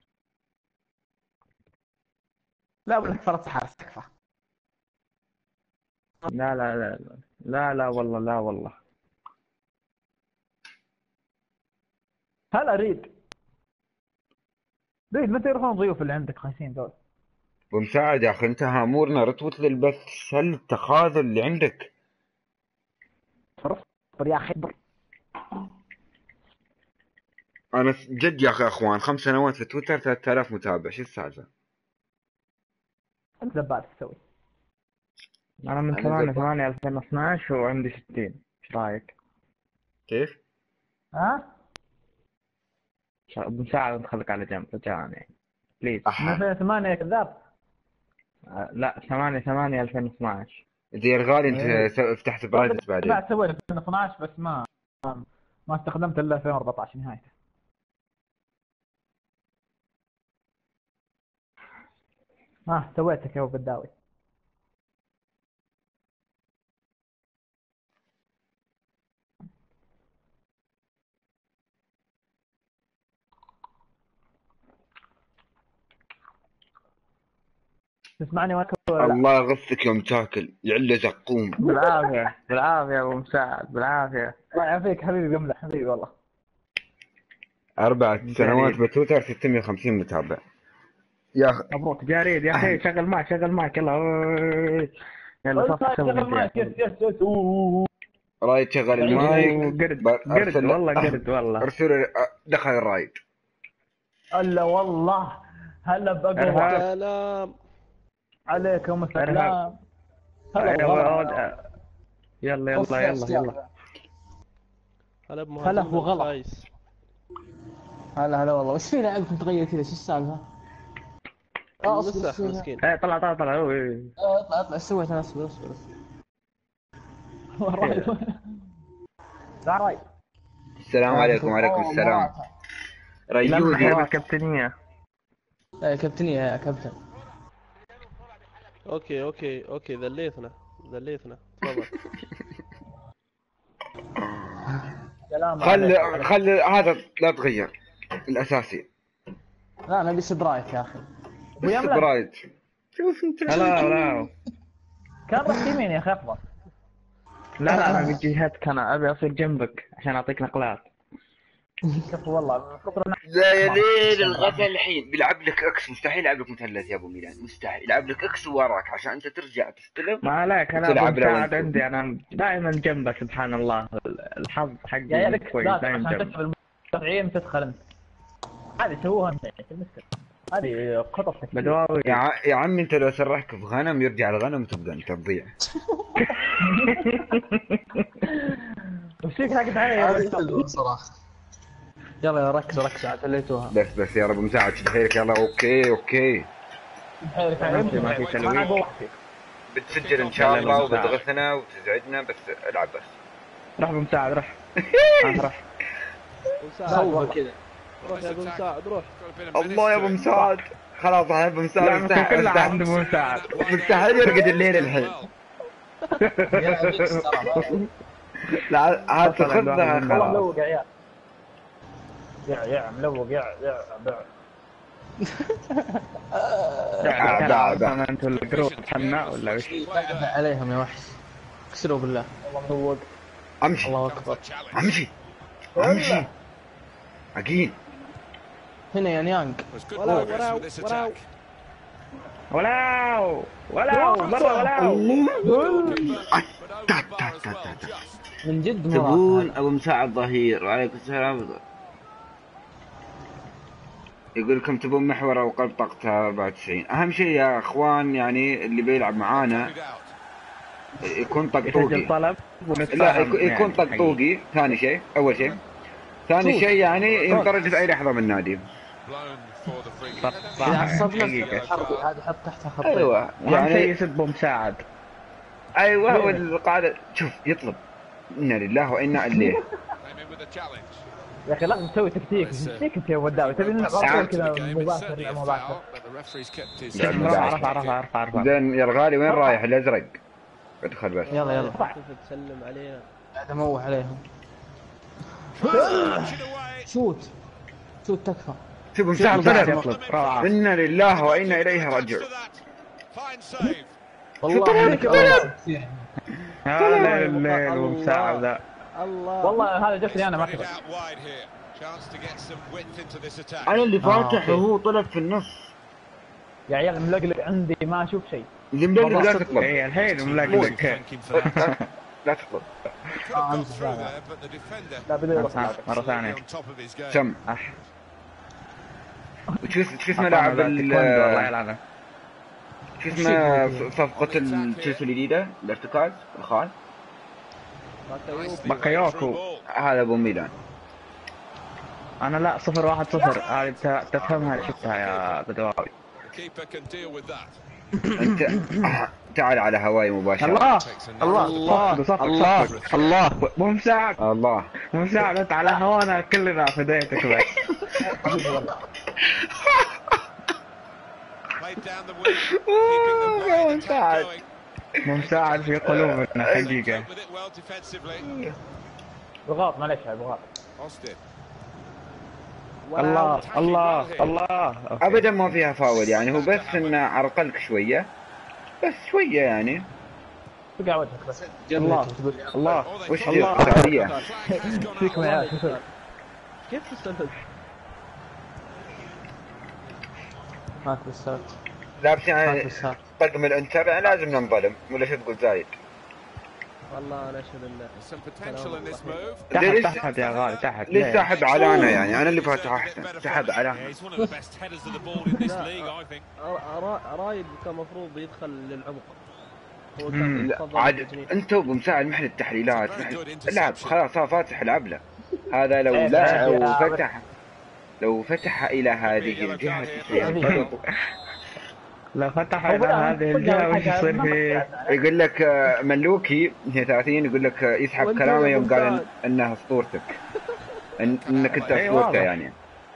لا ولا فرص حارس تكفى. لا لا لا لا لا لا والله لا والله. هلا ريد متى يروحون ضيوف اللي عندك خايسين ذول؟ ومساعد يا اخي انت هامورنا رتوت للبث. شل التخاذل اللي عندك. صفر يا اخي. انا جد يا اخي اخوان 5 سنوات في تويتر 3000 متابع. شو السالفه؟ انت زبال تسوي. انا من 8 2012 وعندي 60. ايش رايك؟ كيف؟ ها؟ مساعد نخليك على جنب رجعني بليز. من 2008 يا كذاب. لا 8 2012. زي الغالي انت فتحت برايفت بعدين. لا سويت 2012 بس ما استخدمت الا 2014 نهايته. سويتك يا ابو بداوي. تسمعني ولا الله يغثك يوم تاكل يعله زقوم. بالعافية بالعافية يا ابو مساعد بالعافية. الله يعافيك حبيبي قمله حبيبي والله. 4 سنوات بتويتر 650 متابع. يا اخي مبروك جاريد يا اخي. شغل معك يلا يلا صف شغل معك. يس رايد شغل المايك. قرد والله قرد والله. ارسل دخل الرايد. هلا والله هلا بقوة. سلام عليكم السلام. يلا هلا هو غلط. هلا والله. وش في لعبكم تغير كذا؟ شو السالفة؟ مسح مسكين. طلع اطلع ايش سويت انا؟ اصبر تعال. السلام عليكم. وعليكم السلام. ريودي الكابتنية. كابتنية يا كابتن. اوكي ذليتنا تفضل. خلي هذا لا تغير الاساسي. لا نبي سبرايت يا اخي. سبرايت. شوف انت. لا كان رحت يمين يا اخي افضل. لا انا بجهتك. انا ابي اصير جنبك عشان اعطيك نقلات. كفو والله. لا يا ليل الغدا الحين بيلعب لك اكس. مستحيل يلعب لك مثلث يا ابو ميلان. مستحيل يلعب لك اكس وراك عشان انت ترجع تستلم. ما عليك انا مساعد عندي. انا دائما جنبك سبحان الله. الحظ حقي يا لك كويس دائما عشان تكسب المدافعين تدخل انت. هذه سووها انت المشكلة. هذه خططك بدواوي. يا عمي انت لو سرحك في غنم يرجع الغنم وتبقى انت تضيع. وش فيك حقت علي صراحة. يلا ركز عاد خليتوها. بس يا رب مساعد شد حيلك. يلا اوكي ما في تلوين. بتسجل ان شاء الله وبتغثنا وتزعجنا. بس العب بس. روح بمساعد روح. روح مساعد كذا. روح يا ابو مساعد روح. الله يا ابو مساعد. خلاص يا ابو مساعد. مستحيل يرقد الليل الحين. لا عاد تاخذها خلاص. ملوق يا عيال. ملوق يا انت الجروب حناء ولا وش؟ عليهم يا وحش. اكسروا بالله. والله ملوق. امشي. الله اكبر. امشي اكيد. هنا يا نيانج. ولاو برا من جد تبون ابو مساعد ظهير. وعليكم السلام. يقول لكم تبون محور او قلب طاقته 94. اهم شيء يا اخوان يعني اللي بيلعب معانا يكون طقطوقي. لا يكون طقطوقي. ثاني شيء. اول شيء ثاني شيء يعني ينطرد في اي لحظه من النادي. اذا عصبنا هذه حط تحتها خط. ايوه يعني يسب مساعد. ايوه والقاعده شوف يطلب انا لله وانا اليه. يا اخي لازم تسوي تكتيك، تكتيك انت يا وداوي، تبي نلعب على طول كذا مباشر مباشر. عرف. زين يا الغالي وين رايح الازرق؟ ادخل بس. يلا تسلم علينا. قاعد اموح عليهم. شوت تكفى. شوف مساعد طلب. انا لله وانا اليه راجعون. والله هذا الليل ومساعدة. الله والله هذا جتني انا ما كنت. انا اللي فاتح وهو طلب في النص. يا عيال ملقلق عندي ما اشوف شيء. اللي ملقلق لا تطلب. اي الحين ملقلق. لا تطلب. لا بدي يروح مرة ثانية. سم. شو اسمه لاعب الله يلعنه. شو اسمه صفقة تشيلسي الجديدة الارتكاز الخال؟ بكايوكو. هذا ابو ميلان. انا لا 0-1-0 هذه تفهمها شفتها يا بدواوي. انت تعال على هواي مباشرة. الله مو مساعد الله مو مساعد انت على هوانا كلنا فديتك بس. مو مساعد في قلوبنا حقيقة. بغاط معلش يا بغاط. الله ابدا ما فيها فاول يعني، هو بس انه عرقلك شوية بس شوية يعني. بقع وجهك بس. الله وش دي السعودية؟ فيكم يا عيال كيف تستفز؟ ماك بالسات. لابس يعني طقم الانتر لازم ننظلم ولا شو تقول زايد؟ والله انا اشهد بالله. تحت يا غالي تحت. ليش ساحب علانة يعني؟ انا اللي فاتح احسن. سحب علانة. رايد كان المفروض يدخل للعمق. عاد انت وبمساعد محل التحليلات العب خلاص صار فاتح العب له. هذا لو فتح الى هذه الجهة لو فتح الى هذه الجهة وش يصير فيه؟ يقول لك ملوكي 30 يقول لك يسحب كلامه يوم قال انها اسطورتك. انك انت اسطورته يعني.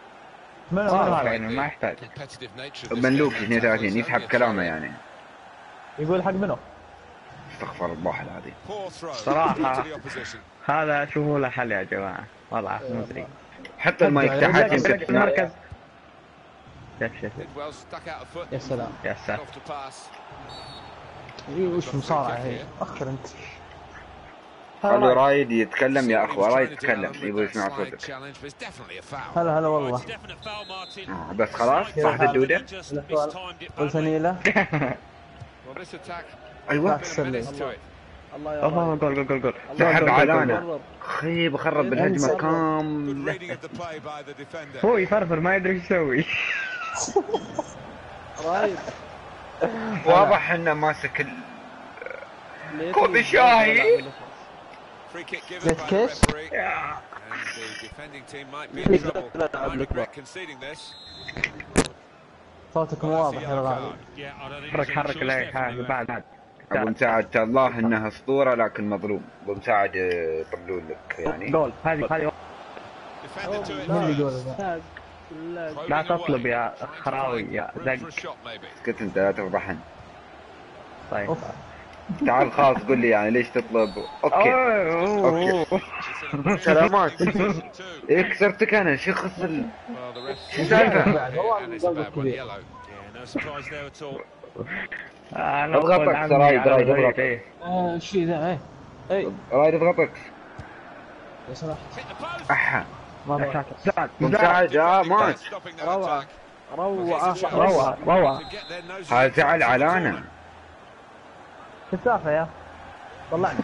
ما يحتاج. ملوكي 32 يسحب كلامه يعني. يقول حق منه؟ استغفر الله العظيم. صراحة هذا شوفوا له حل يا جماعة والله مدري. حتى المايك تحت يمكن مركز. يا سلام يا سلام. وش مصارعة هي؟ اخر انت. خلوا رايد يتكلم يا اخوة. رايد يتكلم يبغى يسمع صوتك. هلا والله. بس خلاص صحت الدودة. والفنيلة. ايوه الله جول سحب علانة. خيب خرب بالهجمة كاملة. هو يفرفر ما يدري ايش يسوي. رايد واضح انه ماسك كوب شاهي. زيت كيس. صوتك مو واضح يا غالي. حرك لا بعد. ابو مساعد الله انها اسطوره لكن مظلوم. ابو مساعد يطردون لك يعني. جول هذه من اللي يقول لا تطلب يا خراوي يا زق. اسكت انت لا تفضحن. طيب تعال خلاص قل لي يعني ليش تطلب. اوكي سلامات. ايه كسرتك انا شو خص شو سالفه؟ اضغطك رايد اضغطك. شي ذا اي رايد اضغطك. يا سلام. احا مساعد مات. روعة هذا زعل علانة. شو السالفة يا؟ طلع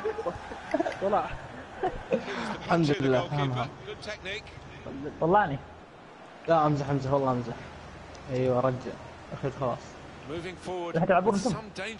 الحمد لله فهمها. طلعني. لا امزح والله امزح. ايوه رجع اخذ خلاص. راح يلعبون انتم.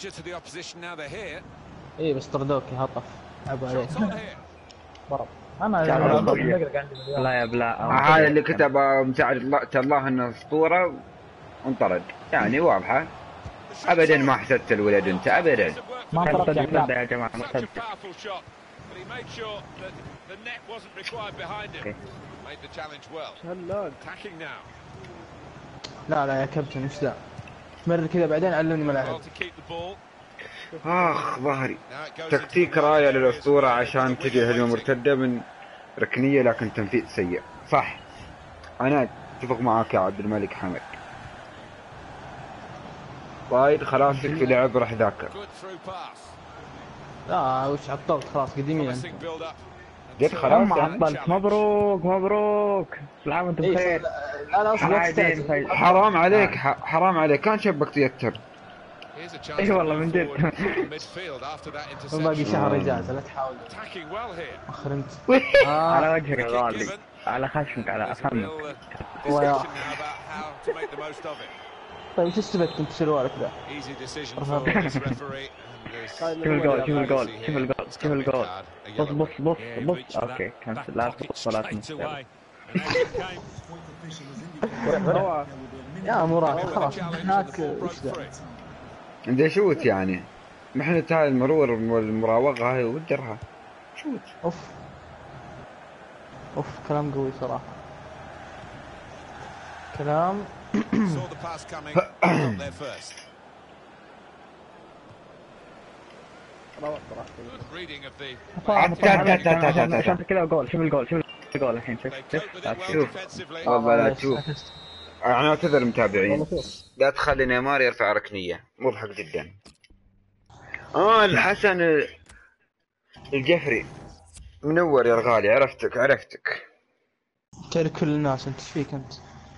اي بس طردوك يا هطف. لعبوا عليه. ضرب. انا لا يا بلا. هذا اللي كتب مساعد الله انه اسطوره وانطرد يعني واضحه. ابدا ما حسدت الولد انت ابدا. ما طردت يا جماعه he made sure that the net wasn't required behind him. Made the challenge well. Attacking now. لا يا كابتن ايش ذا؟ مرر كذا بعدين علمني ملاعب. ظهري. تكتيك رائع للأسطورة عشان تجي هجمة مرتدة من ركنية لكن تنفيذ سيء. صح. أنا أتفق معاك يا عبد الملك حمد. وايد خلاص في لعب راح ذاكر. لا وش عطلت خلاص قديمين انت. جد خلاص عطلت. مبروك كل عام وانت بخير. انا اصلا حرام عليك حرام عليك كان شبك تيتر. اي والله من جد. باقي شهر اجازه لا تحاول. اخرمت. على وجهك يا غالي على خشمك على افهمك. طيب وش استفدت انت شروالك ذا؟ شوف الجول بص اوكي كان لا صلاة مستوى. يا مراد خلاص هناك وش ذا؟ عندي شوت يعني محنة هاي المرور والمراوغة هاي ودرها شوت. اوف كلام قوي صراحة. كلام. عشان كذا جول. شوف الجول الحين شوف والله لا تشوف. انا اعتذر المتابعين لا تخلي نيمار يرفع ركنية مضحك جدا. الحسن الجفري منور يا الغالي. عرفتك تعرف كل الناس انت ايش فيك انت؟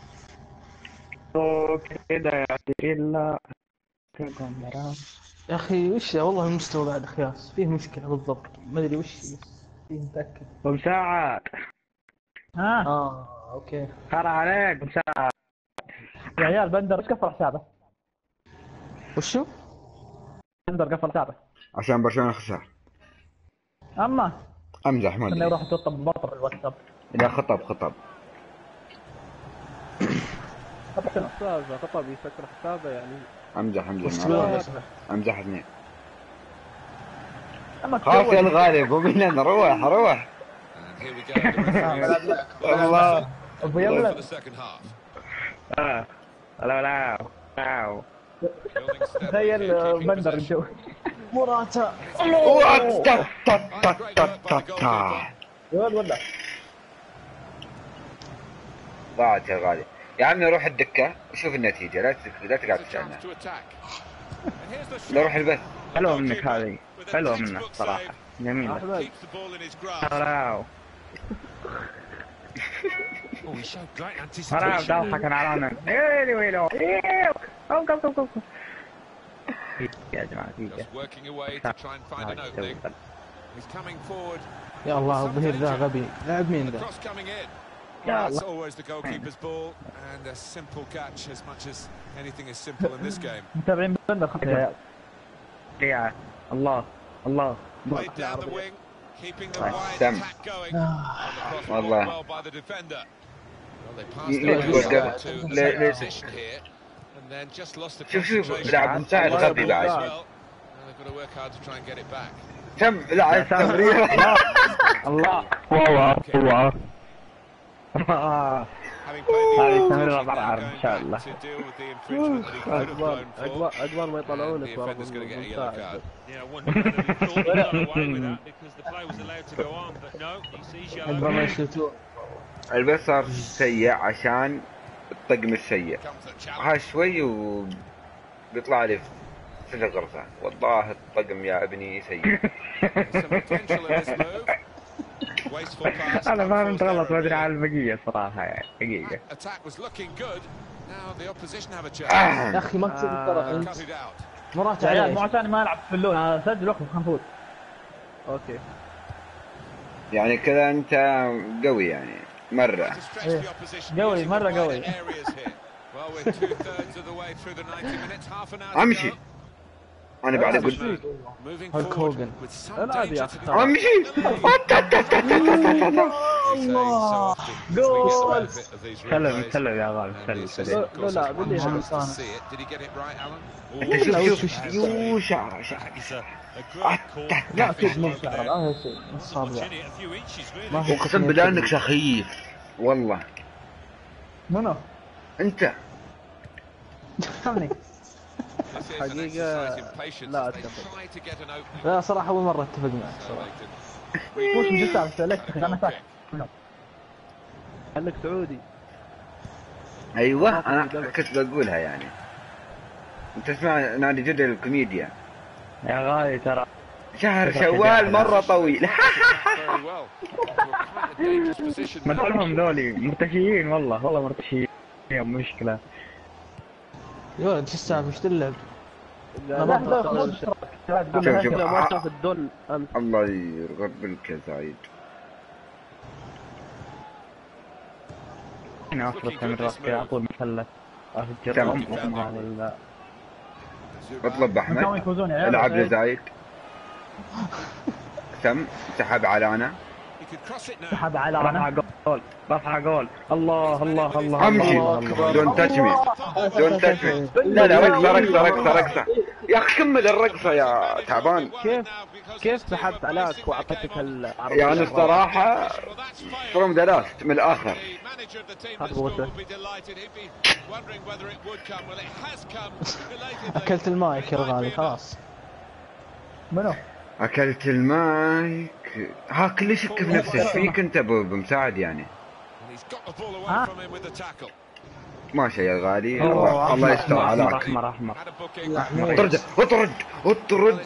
كذا يا إلا يا اخي وش والله المستوى بعد خياس فيه مشكلة بالضبط ما ادري وش فيه متأكد. مساعد. اوكي ترى عليك مساعد يا عيال. بندر ايش قفل حسابه؟ وشو؟ بندر قفل حسابه عشان برشلونة خسر. امزح ما انه يروح يطلب ببطل الواتساب. لا خطب خطب يسكر حسابه يعني. امزح اثنين. خلاص يا الغالي قوم لنا روح الله ابو يلا. لا تخيل بندر الجو موراتا. ولا ضاعت يا غالي. يا عمي روح الدكة وشوف النتيجة لا تقعد تستنى. لا روح البث. حلوة منك هذه حلوة منك صراحة جميلة. براو ضحك انا على ويلو قم يا جماعة يا الله الظهير ذا غبي. لعب مين ذا؟ That's always the goalkeeper's ball and a simple catch as much as anything is simple in this game. متابعين بندر خطأ يا الله Played down the wing, keeping the wide attack going. والله well by the defender. Well, they passed to the position here and then just lost the concentration. لعب مساعد غبي بعد. They've got to work hard to try and get it back. كم لاعب تمرير. الله والله هذه تمرير عبارة عن ان شاء الله. عقبال ما يطلعونك البث صار سيء عشان الطقم السيء. ها شوي وبيطلع لي في الغرفة. والله الطقم يا ابني سيء. أنا ما فهمت غلط ما أدري على البقية صراحة يعني دقيقة. يا أخي ما تصير ترى أنت مرات عيال مو عشان ما ألعب في اللون. أنا سجل وقت خنفوت. أوكي يعني كذا أنت قوي يعني مرة. قوي مرة قوي. أمشي. أنا بعد أقول هالك هوجن. العب يا أخي. أمشي. الله جول. سلم يا غالي سلم. لا باللي يو شعر لا اكيد مو شعر هذا شيء الصابع. اقسم بالله انك سخيف والله. منو؟ انت خلني حقيقة لا اتفق. لا صراحة أول مرة أتفق معك صراحة. وش جبت على سألك أنا فاهم. انك سعودي. ايوه انا كنت بقولها يعني. انت تسمع نادي جدة الكوميديا يا غالي ترى شهر شوال مرة طويل. ما تعرفهم ذولي مرتشيين والله مرتشيين مشكلة. يا ولد شو السالفة وش تلعب؟ لا ما شاف الدول امس. الله يرغبك يا زايد. هنا أفرط من راسك على طول مثلث أفجر ولا اطلب احمد العب لزايد. سم سحب على انا سحب على انا رفع جول. الله امشي دون تشمي لا رقصة يا اخي كمل الرقصة يا تعبان. كيف سحبت عليك واعطيتك العرض؟ يعني الصراحة فروم ذا لاست من الاخر. اكلت المايك يا غالي خلاص. منو؟ اكلت المايك. ها كل شك في نفسك فيك انت بمساعد يعني. ماشي يا غالي. الله يستر عليك. احمر اطرد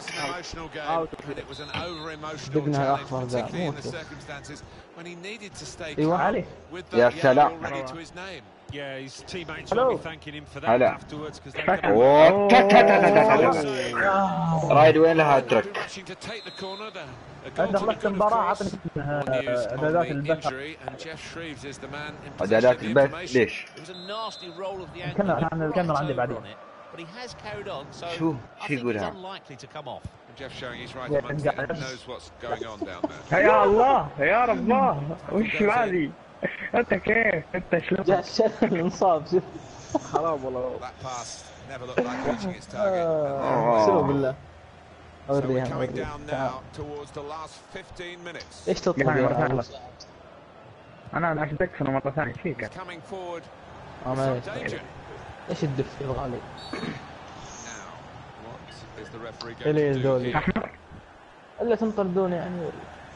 دقنا الاخضر ذا موت. ايوه علي يا سلام. هلا رايد وين لها ترك. انا خلصت المباراة عطني اعدادات البث. اعدادات البث ليش؟ كمل الكاميرا عندي بعدين. شو يقولها؟ يا الله يا رب الله وش هذه؟ انت كيف؟ انت شلون؟ جاء الشلل انصاب شوف. حرام والله. شنو بالله اوريها ايش تطلب يا انا عشان تكسر مرة ثانية فيك. ايش الدف يا غالي؟ الي دولي احمر الا تنطردون يعني.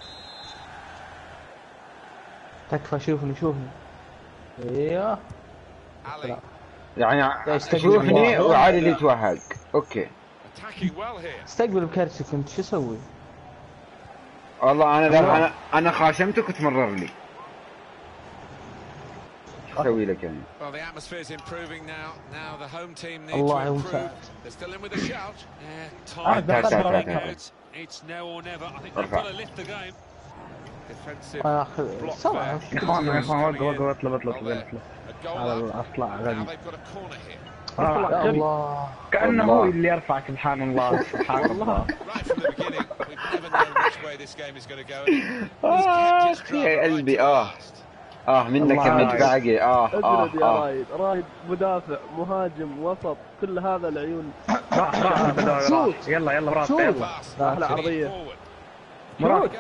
تكفى شوفني ايوه يعني شوفني وعادي اللي يتوهق. اوكي استقبل بكرتك انت شو اسوي؟ والله انا خاشمتك وتمرر لي. شو اسوي لك يعني؟ الله يوفقك. يا اخوان اطلب على الاصلع غبي. الله كأنه هو اللي يرفع. سبحان الله سبحان الله. يا قلبي منك المدفعقي. اجلد يا رايد مدافع مهاجم وسط كل هذا العيون. يلا مراد احلى عرضية مراد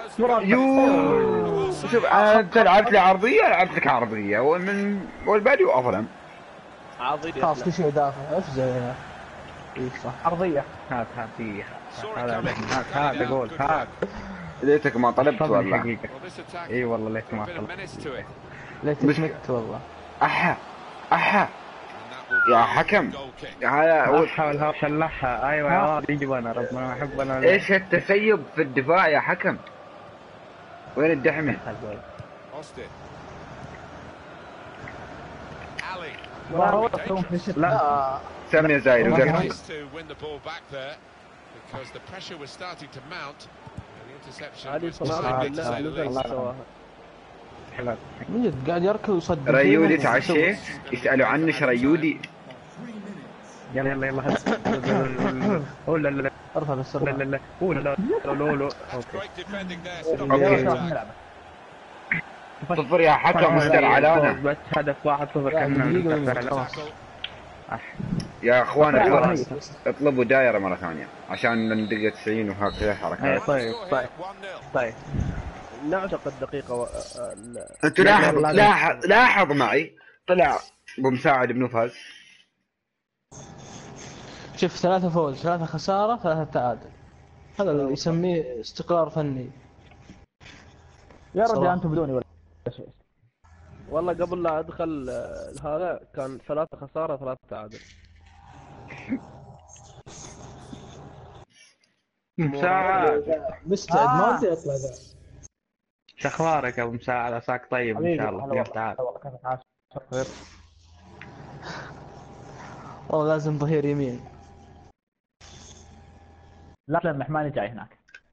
شوف انت لعبت لي عرضية لعبت لك عرضية والباقي اظلم. عرضية خلاص كل شيء دافع افزع هنا. اي صح عرضية. هات هذا جول. هات ليتك ما طلبت والله. اي والله ليتك ما طلبت. ليتك مت والله. احا يا حكم هذا حاول شلحها. ايوه يا رب يجي وانا ربنا احب انا. ايش التسيب في الدفاع يا حكم؟ وين الدحمة؟ لا سامي يا زايد وقفني. علي صراحة بالله نزل سواها. من جد قاعد يركض ويصدق. ريودي تعشيت يسألوا عنك ريودي. يلا لا ارفع بس لا اوكي صفر يا حكم مستر علانة. بس هدف 1-0 كنا يا اخوان اطلبوا دايرة مرة ثانية عشان ندقة 90 وهكذا حركات. طيب نعتقد دقيقة انت لاحظ معي طلع بمساعد بن فاز. شوف 3 فوز 3 خسارة 3 تعادل، هذا اللي يسميه استقرار فني. يا رجل انتم بدوني ولا شيء. والله قبل لا ادخل هذا كان 3 خسارة 3 تعادل. مساعد مستعد ما ودي اطلع ذا. شو اخبارك يا ابو مساعد؟ عساك طيب ان شاء الله. كيف تعال؟ والله لازم ظهير يمين. لا النحماني جاي هناك.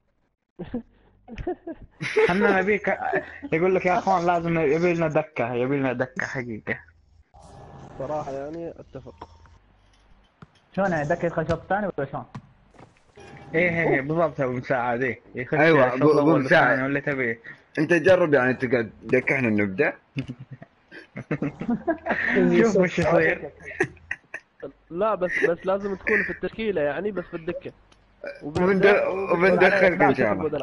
احنا نبيك، يقول لك يا اخوان لازم يبي لنا دكة حقيقة. صراحة يعني اتفق. شلون يعني دكة يدخل شوط ثاني ولا شلون؟ ايه بالضبط يا ابو مساعد. ايه يخش ايوه ابو مساعد ولا تبيه انت جرب يعني تقعد دكة احنا نبدأ. شوف وش يصير. لا بس لازم تكون في التشكيلة يعني، بس في الدكة وبندخلك ان شاء الله.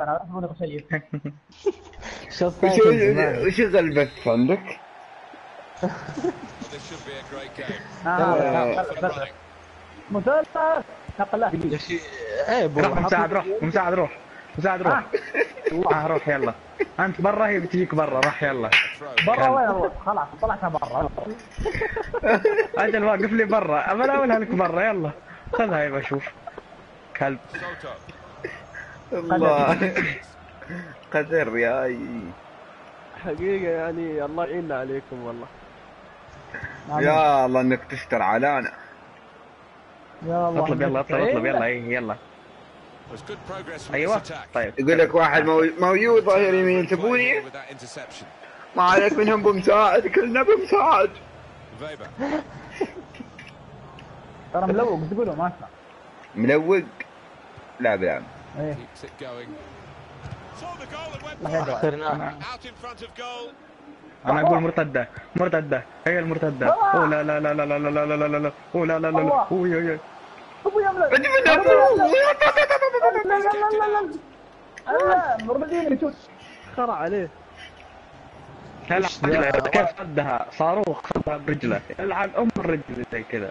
وش البث عندك؟ مثلث نقل يا شيء عيب. روح مساعد روح يلا. انت برا، هي بتجيك برا. راح يلا برا. وين اروح؟ خلاص طلعنا برا. اجل واقف لي برا، ابى اقولها لك برا. يلا خذها يبا شوف كلب. الله قدر يا اي حقيقة يعني. الله يعيننا عليكم والله. يا الله انك تستر علينا. يا الله اطلب يلا. يلا ايوه. طيب يقول لك واحد موجود ظهير يمين تبوني ما عليك منهم بمساعد. كلنا بمساعد. ترى ملوق تقولوا ما اسمع. ملوق لا بلعب. ايه انا اقول مرتدة هي المرتدة. اوه لا لا لا لا لا لا لا لا لا لا. اوه لا لا لا لا. اوه يا ابو يملك. مرمدين يشوت خرع عليه. كيف صدها صاروخ صدها برجله. يلعن الرجل زي كذا.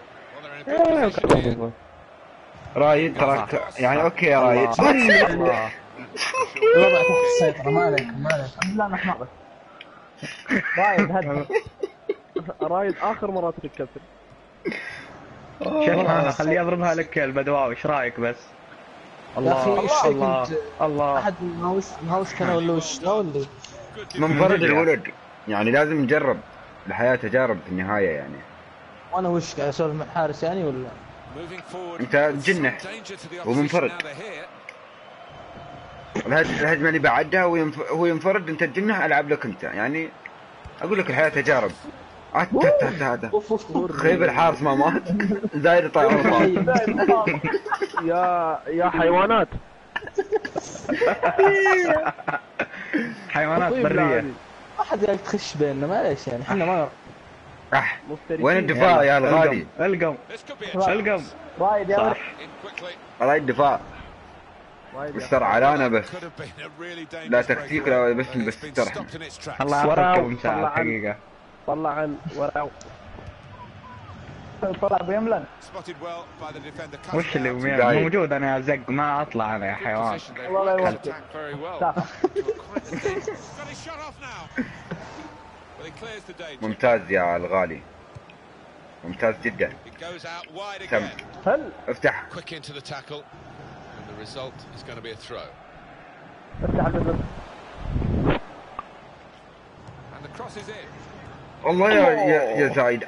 رايد تراك يعني. اوكي يا رايد. الوضع تحت السيطرة. ما عليك لا نحمق بس. رايد هدف. رايد اخر مرات الكسر. شوف خليه يضربها لك يا البدواوي. ايش رايك بس؟ الله احد ما وش كان ولا وش اللي منفرد الولد يعني. لازم نجرب الحياة تجارب في النهاية يعني. وانا وش قاعد اسولف مع حارس يعني ولا انت جنح ومنفرد. الهجمة اللي بعدها هو ينفرد انت تجنح. العب لك انت يعني. اقول لك الحياة تجارب. هذا خيب الحارس ما مات. زايد طاير. يا حيوانات. حيوانات برية. ما حد قاعد تخش بيننا معليش يعني. احنا ما وين الدفاع يا الغالي؟ القم رايد يا ولد. رايد دفاع. مستر علانة بس لا تكتيك لا بس ترحم. الله يعطيك مساعد حقيقة. طلع عن وراو. طلع بيملن. وش اللي موجود؟ انا زق ما اطلع انا يا حيوان. والله يوفقك. ممتاز يا الغالي. ممتاز جدا. تم. افتح. افتح الباب. والله يا زايد.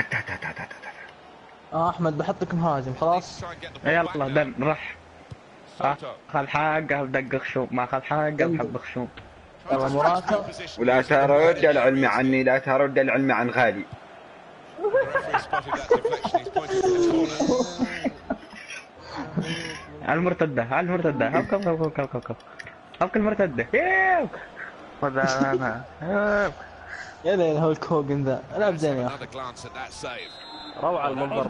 احمد بحطك مهاجم خلاص. يلا دن رح. اخذ حقه بدق خشوم. ما اخذ حقه بحب خشوم. يلا مراته. ولا ترد العلم عني. لا ترد العلم عن غالي. المرتدة هبك المرتدة. ولا انا يا ليل هولك هوجن ذا لعب زين يا اخي. روعة المنظر.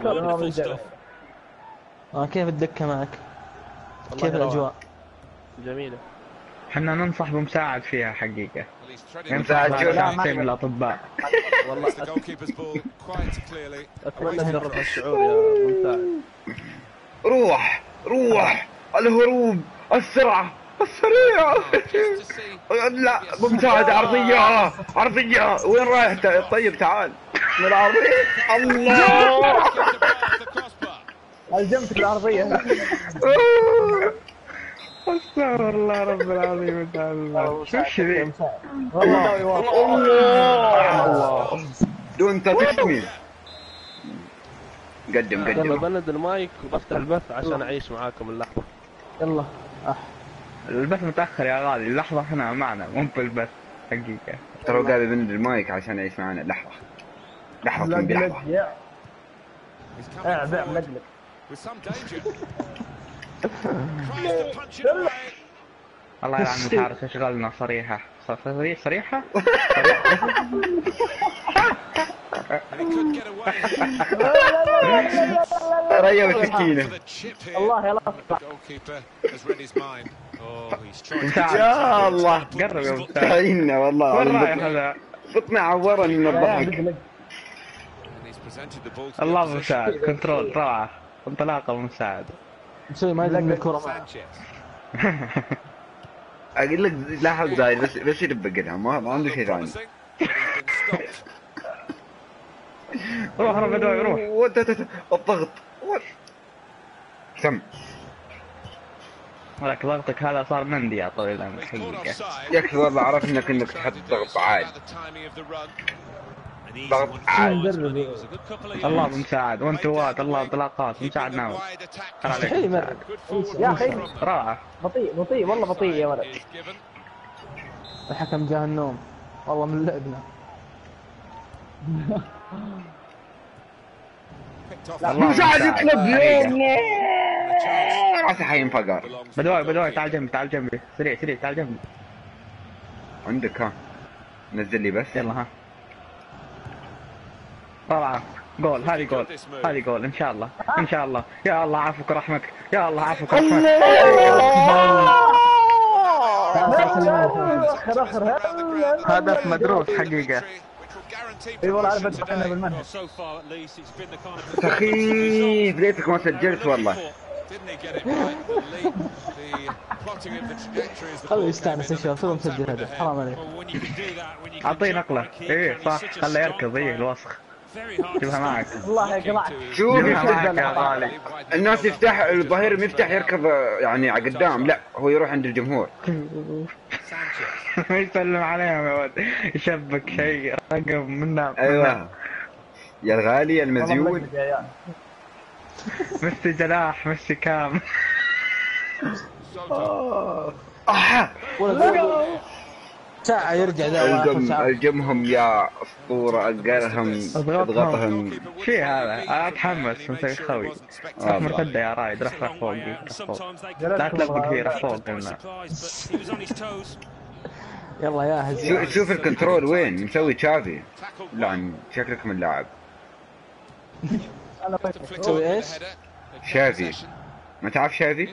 كيف الدكة معك؟ كيف الاجواء؟ جميلة. احنا ننصح بمساعد فيها حقيقة. مساعد شو؟ لا من الأطباء. والله أتمنى تجرب هالشعور يا مساعد. روح الهروب، السرعة، السريع. لا مساعد، عرضية وين رايح؟ طيب تعال من العرضية. الله الجمت العرضية. استغفر الله رب العظيم تعالى. وش ذي؟ الله دون تسمي. قدم يلا بند المايك وبفتح البث عشان اعيش معاكم اللحظة. يلا البث متأخر يا غالي، اللحظة هنا معنا مو بالبث حقيقة. ترى قاعد بند المايك عشان يعيش معنا لحظة بلحظة. اعبع مقلب. الله يلعن الحارس اشغلنا صريحة. صريحة؟ ريا وسكينة. الله يلا يا الله قرب يا مساعد. تعينا والله. وين رايح هذا؟ بطني عورني من الضحك. الله مساعد. كنترول روعة. انطلاقة مساعد. مسوي ما يدق الكرة معه. اقول لك لاحظ زايد بس يدب قدها ما عنده شيء ثاني. روح بدوي روح. الضغط سم. ولك ضغطك هذا صار مندي يا طويل العمر حقيقة. يكفي والله عرفنا انك تحط ضغط عالي. ضغط عالي. الله مساعد وانتوات. الله انطلاقات مساعد ناوي. يا اخي راعة. بطيء والله بطيء يا ولد. الحكم جاه النوم والله من لعبنا. مساعد يطلب راسي حينفقر. بدوي تعال جنبي سريع تعال جنبي. عندك ها نزل لي بس. يلا ها طلع جول. هذه جول ان شاء الله. يا الله عافوك ورحمتك. هدف مدروس حقيقة. اي والله عارف اتفقنا بالمنهج. سخيف ليتك ما سجلت والله. خليه يستانس يا شباب. تو مسجل هدف حرام عليك. اعطيه نقلة. ايه صح خله يركض. الوسخ جيبها معك. والله يا جماعه شوف معك يا غالي. الناس يفتح الظهير يفتح يركض يعني على قدام. لا هو يروح عند الجمهور. يسلم عليهم يا ولد. يشبك شيء رقم منا. ايوه يا الغالي المزيون. مشي جناح مشي كام. ساعة يرجع ذا. الجمهم يا اسطورة. اضغطهم. شي هذا اتحمس مسوي خوي. روح مرتدة يا رايد. روح فوق. لا تلبق فيه. روح فوق. يلا يا هزي. شوف الكنترول وين مسوي تشافي. لا شكلك من لاعب. تسوي ايش؟ شافي. ما تعرف شافي؟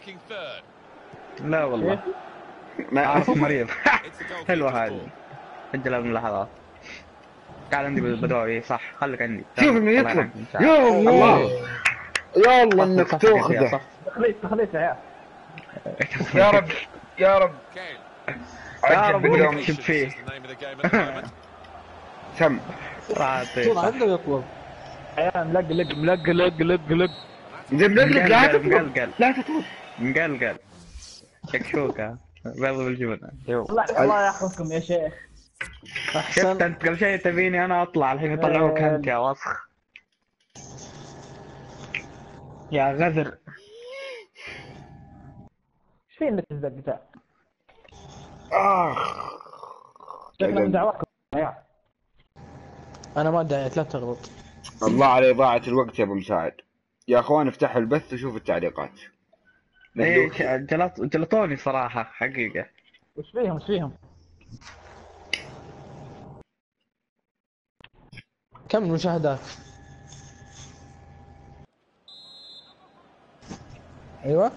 لا والله ما اعرف. مريض. حلوة هذه. سجلها من اللحظات. قاعد عندي بدوي صح. خليك عندي. شوف انه يطلب. يا الله يلا انك تاخذه. تخليت يا رب يا رب ولك تشب فيه. سم طول عنده يطلب. ملقلق مقلقل. لا تطلب. مقلقل. شكشوكة بيض بالجبنة. الله يحفظكم يا شيخ. شفت انت قبل شيء تبيني انا اطلع الحين يطلعوك انت يا وسخ يا غذر. ايش في انك تزقتها؟ شكلك من دعواتكم. انا ما دعيت لا تغلط. الله على إضاعة الوقت يا ابو مساعد. يا اخوان افتحوا البث وشوفوا التعليقات. ايه جلطوني صراحة حقيقة. وش فيهم؟ كم المشاهدات؟ ايوه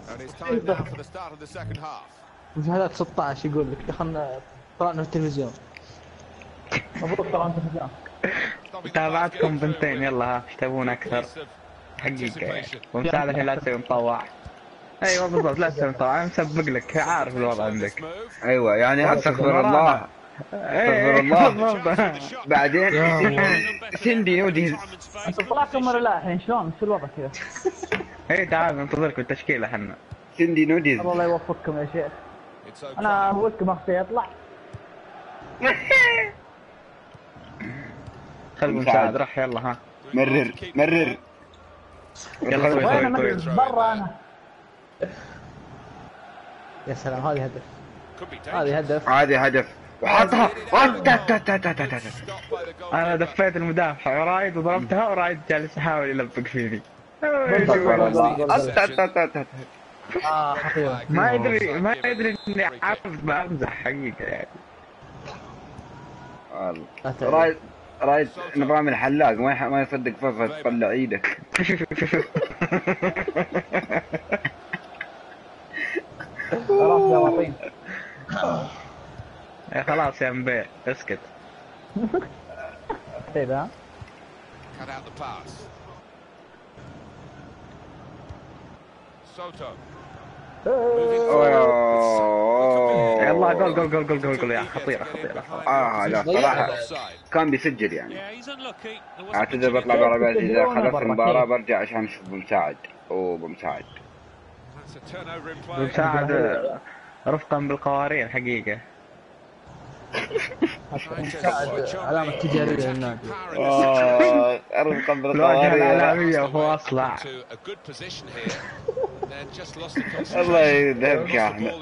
مشاهدات 16 يقول لك دخلنا طلعنا في التلفزيون. مبروك طلعنا في التلفزيون. تابعتكم بنتين يلا ها ايش تبون اكثر؟ حقيقة يعني ومساعدة لا تسوي مطوع. ايوه بالضبط لا تسوي مطوع انا مسبق لك عارف الوضع عندك. ايوه يعني استغفر الله استغفر الله. بعدين سندي نوديز. انتم طلعتم ولا لا الحين شلون؟ شو الوضع كذا؟ اي تعال ننتظرك بالتشكيلة احنا. سندي نوديز. الله يوفقكم يا شيخ. انا ودكم اختي اطلع. خل مساعد راح يلا ها. مرر مرر. يلا طويل برا انا. يا سلام هذه هدف. هذه هدف. هذه هدف. وحطها. انا دفيت المدافع ورايد وضربتها ورايد جالس يحاول يلبق فيني. خطيرة. ما يدري اني عارف بامزح حقيقة يعني. رايد نظام الحلاق ما يصدق فرصة تطلع ايدك. خلاص يا وطين. خلاص يا مبيع اسكت. طيب ها. يلا جول يا خطيرة. لا صراحة كان بيسجل يعني. اعتذر بطلع برا بس اذا خلصت المباراة برجع عشان اشوف بمساعد. بمساعد رفقا بالقوارير حقيقة. مساعد علامة تجارية للنادي. رفقا بالقوارير. الواجهة الإعلامية وهو أصلع. الله يذهبك يا احمد.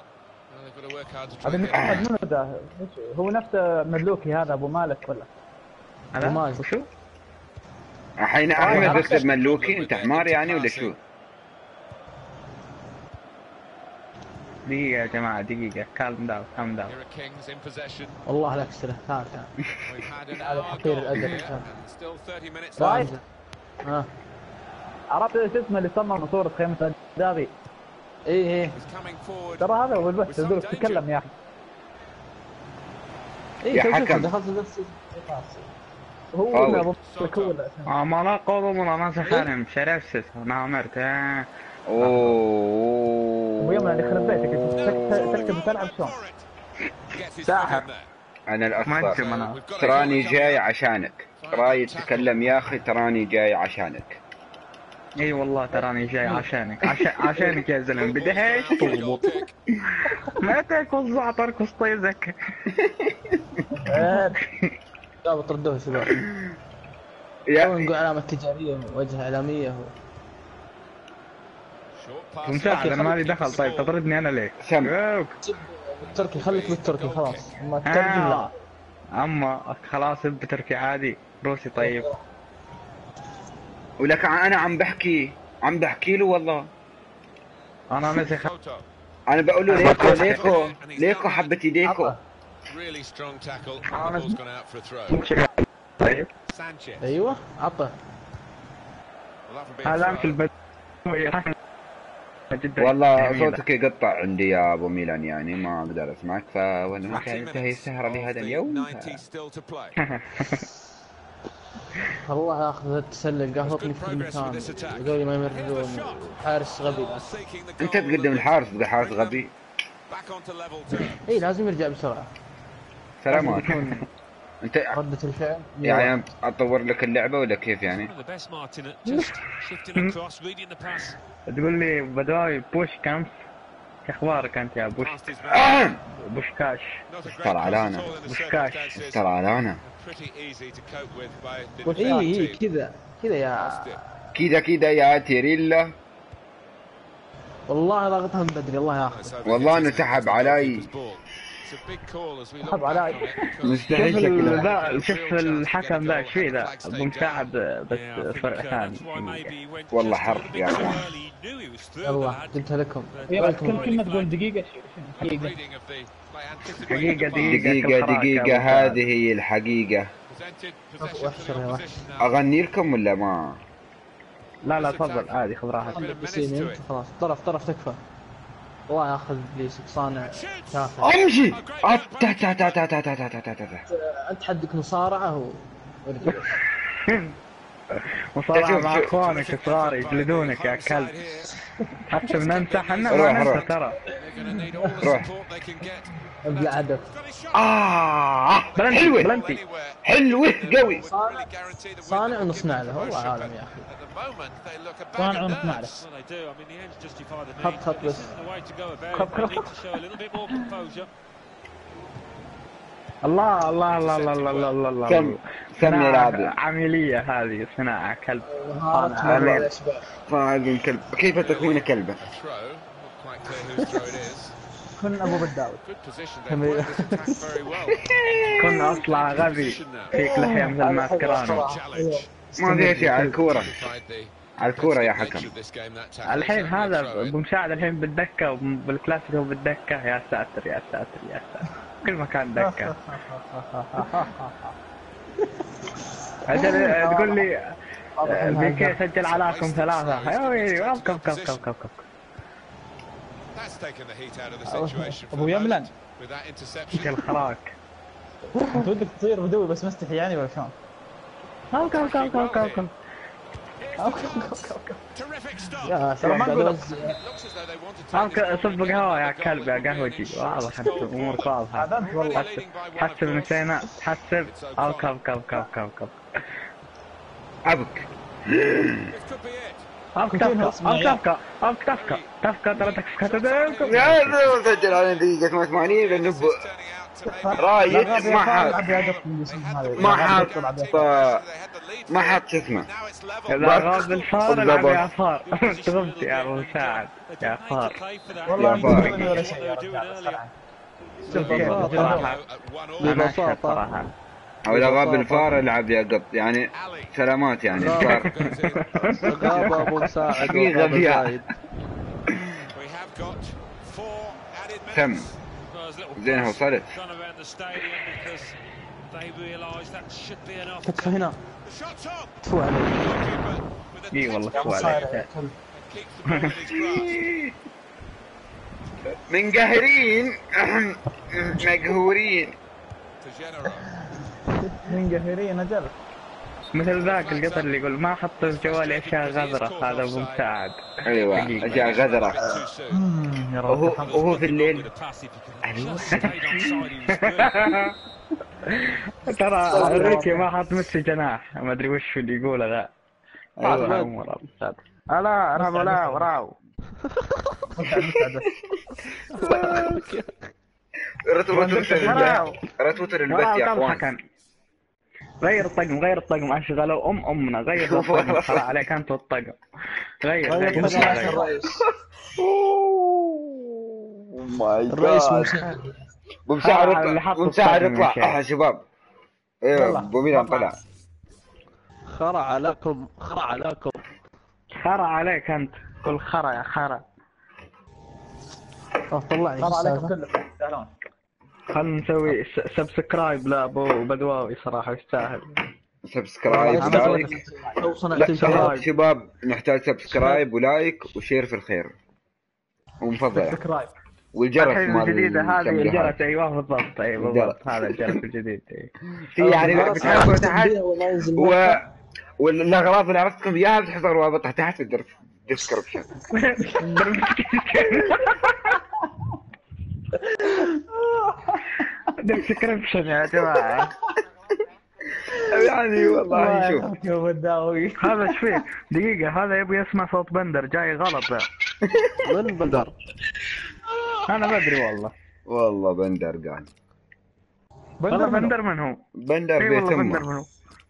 هذا محمد منو ذا؟ هو نفس مدلوكي هذا ابو مالك ولا؟ ابو مالك وشو؟ الحين احمد بس ملوكي انت حمار يعني ولا شو؟ دقيقة يا جماعة دقيقة كالم داون. والله لا اكسره تعال هذا حقير الادب. رايد عرفت ايش اسمه اللي صمم صورة خيمة الدابي؟ ايه ترى هذا هو البث يقول تكلم يا اخي. يا حكم دخلت بس هو اللي ابو كول ما لا قوم ولا ما سحرم شرفت انا عمرت. ويوم اللي يخرب بيتك تكتب تلعب شلون؟ ساحر. انا الاخضر تراني جاي عشانك. رايد تكلم يا اخي تراني جاي عشانك. اي والله تراني جاي عشانك عشانك يا زلمه بدهش تضبط. ما تاكل زعتر كسطيزك. لا بتردوه شباب. نقول علامة تجارية وجهة إعلامية. مساعد انا مالي دخل. طيب تطردني انا ليه؟ بالتركي خليك بالتركي خلاص. اما تترجم لا. اما خلاص بتركي عادي روسي. طيب ولك انا عم بحكي له والله. انا مسخ. انا بقول له ليكو حبة ايديكو. طيب ايوه عطه. هذا في البدو والله صوتك يقطع عندي يا ابو ميلان يعني ما اقدر اسمعك فوانا انتهي السهرة لهذا اليوم. والله اخذ التسلل قهوطني في المكان. هذول ما يمررون. حارس غبي. انت تقدم الحارس بقى حارس غبي. اي لازم يرجع بسرعة. سلامات. انت ردة الفعل يعني اطور لك اللعبة ولا كيف يعني؟ تقول لي بداوي بوش كامف. اخبارك انت يا بوش؟ بوشكاش. ترى علانة. بوشكاش. ترى علانة. اي كذا يا تيريلا. والله ضغطها من بدري الله ياخذ. والله انه سحب علي. سحب علي. مستحيل شكله. شوف الحكم ذا ايش فيه ذا ابو مساعد بس فرق ثاني. والله حرف يا اخوان. يلا قلتها لكم. يلا كلمة تقول دقيقة. دقيقة هذه هي الحقيقة. وحشر يا وحش. أغني لكم ولا ما؟ لا تفضل عادي خذ راحتك. خلاص طرف تكفى. والله ياخذ ابليسك صانع تافه. امشي. انت حدك مصارعة مصارعة مع اخوانك صغار يجلدونك يا كلب. حتى بننسى حنا ما ننسى ترى. روح. ابلع هدف. بلنتي حلوة قوي. صانع ونصنع له والله عالم يا اخي. صانع ونصنع له. خط بس. الله كم يلعب عملية هذه صناعة كلب. صاعد كلب. كيف تكون كلبا؟ كن ابو بداوي. كن اصلع غبي فيك لحية مثل ماسكرانو. ما في شيء على الكورة. على الكورة يا حكم. الحين هذا بمساعد الحين بالدكة وبالكلاسيكو بالدكة. يا ساتر يا ساتر يا ساتر. كل مكان دكة. أجل تقول لي بيكي سجل علىكم 3. ايوه كم ابو يملن. الخراك. انت ودك تصير بدوي بس مستحي يعني ولا شلون؟ كم يا سلام صب قهوة يا كلب يا قهوجي. واضح انت امورك واضحة. حسب نسينا تحسب. او كم أبك. تفكى ترى تفكى. يا زلمة سجل على دقيقة 88 لأنه رايد ما حط شو اسمه. إذا غاب الفار العب يا فار. تغبت يا ابو مساعد يا فار. والله يا فار. ولا شيء يا رجال. ببساطة. أو إذا غاب الفار العب يا قط يعني سلامات يعني الفار. غاب ابو مساعد. حقيقة فيها. تم. زين وصلت. تكفى هنا. تفو عليك. اي والله تفو عليك. منقهرين. مقهورين. منقهرين اجل. مثل ذاك القطر اللي يقول ما حط في جوالي اشياء غذرة. هذا ابو مساعد. ايوه اشياء غذرة. وهو في الليل. ترى ريكي ما حط ميسي جناح. ما ادري وش اللي يقوله ذا. ايوه عمر ابو مساعد. لا انا وراو. رتوتر البث يا اخوان. غير الطقم اشغلوا امنا. غير الطقم ترى عليك انت والطقم. غير الرئيس مساعد اطلع يا شباب. ايوه ابو ميلان طلع. خرع عليك انت. كل خرا يا خرا. طلعني عليكم كلكم. خلنا نسوي سبسكرايب لابو بدواوي صراحة يستاهل. سبسكرايب ولايك. شباب نحتاج سبسكرايب ولايك وشير في الخير ومفضل والجرس مال الجديدة هذه. الجرس ايوه بالضبط. ايوه بالضبط هذا الجرس الجديد. في يعني بتحطوا تحت والاغراض اللي عرفتكم اياها بتحضروا رابطها تحت في الديسكربشن. ديسكربشن يا جماعة. يعني والله شوف هذا ايش فيه؟ دقيقة هذا يبغى يسمع صوت بندر جاي غلط. من بندر؟ انا ما ادري والله بندر قال. بندر من هو؟ بندر بيت امه.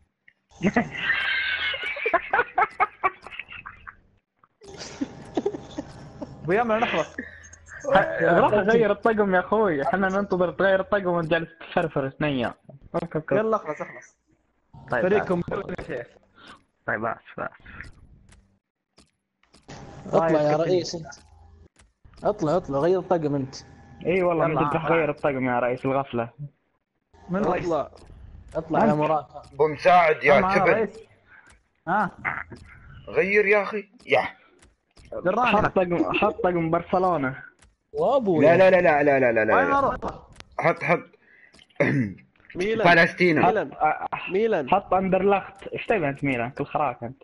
وياما نخلص. غير الطقم يا اخوي. احنا ننتظر تغير الطقم ونجلس تفرفر ثنية. يلا اخلص. طيب فريقكم طيب بس اطلع يا رئيس انت. اطلع غير الطقم انت. اي والله انت تروح غير الطقم يا رئيس الغفله. من رئيس؟ اطلع يا مراد. بمساعد يا تبن. ها غير يا اخي يا حط طقم برشلونه. وابوي لا وين اروح؟ حط ميلان فلسطين. ميلان حط اندرلخت. ايش تبي انت ميلان؟ كل خراك انت.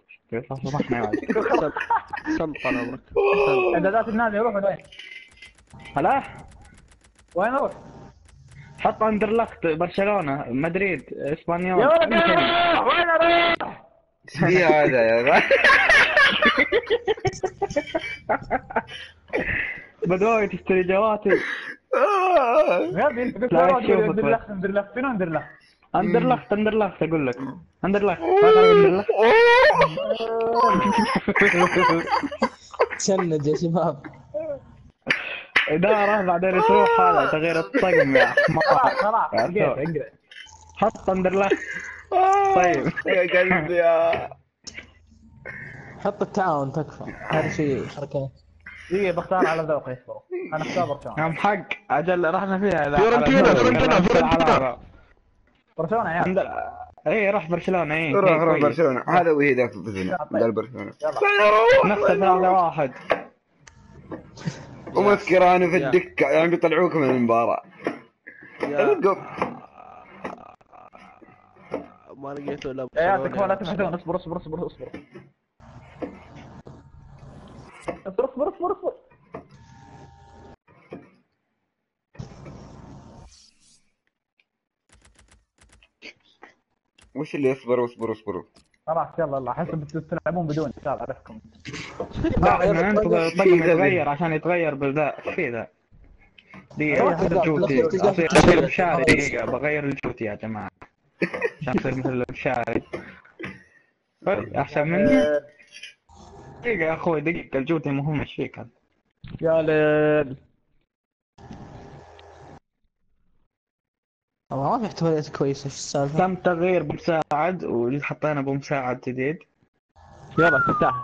سمط على عمرك. اعدادات النادي اروح وين؟ هلا وين اروح؟ حط اندرلخت برشلونه مدريد اسبانيول. يا ولد وين اروح؟ ايش هذا يا بدوي تشتري جواتي. يا ابني انت قلت اندرلخت اقول لك. اندرلخت تسند يا شباب. إدارة بعدين تروح هذا تغيير الطقم يا حمار. خلاص اقرا. حط اندرلخت. طيب يا قلبي يا حط التعاون تكفى. هذا شيء حركات. دقيقة بختار على ذوقي. اصبروا انا اختار برشلونة. يوم حق اجل رحنا فيها. فيورنتينا برشلونة يا عم. اي روح برشلونة. اي روح برشلونة. هذا وهي ذاك الفزنا قال برشلونة. نخسر 3-1. ومذكر انا في الدكة يعني بيطلعوك من المباراة. ما لقيته الا يا تكفى لا تبحثون. اصبر وش اللي اصبروا خلاص يلا احس بتلعبون بدون حساب اعرفكم. لا انت الطقم يتغير عشان يتغير بالذات. ايش في ذا؟ دقيقة الجوتي اصير مشاري. دقيقة بغير الجوتي يا جماعة عشان تصير مثل المشاري. احسن مني. دقيقة يا اخوي دقيقة الجوتي مهم. ايش فيك هذا؟ يا ليل ما في احتماليات كويسة. ايش السالفة؟ تم تغيير بمساعد وحطينا بمساعد جديد. يلا افتح.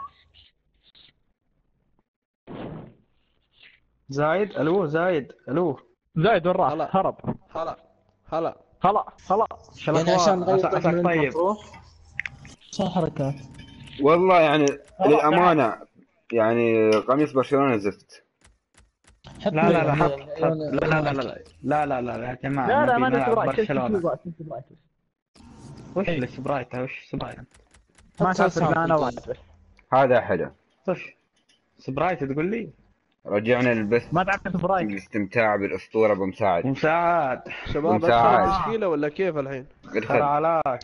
زايد الو زايد وين راح؟ هرب. هلا خلاص يعني عشان نغير طيب عشان حركات. والله يعني للأمانة يعني قميص برشلونة زفت. لا يا جماعة. لا ما نلعب برشلونة. وش السبرايت؟ ما تعرف انا واحد. هذا حلو. وش سبرايت تقول لي؟ رجعنا للبث. ما تعرف سبرايت. الاستمتاع بالأسطورة بمساعد. شباب تشكيلة ولا كيف الحين؟ ادخل علاك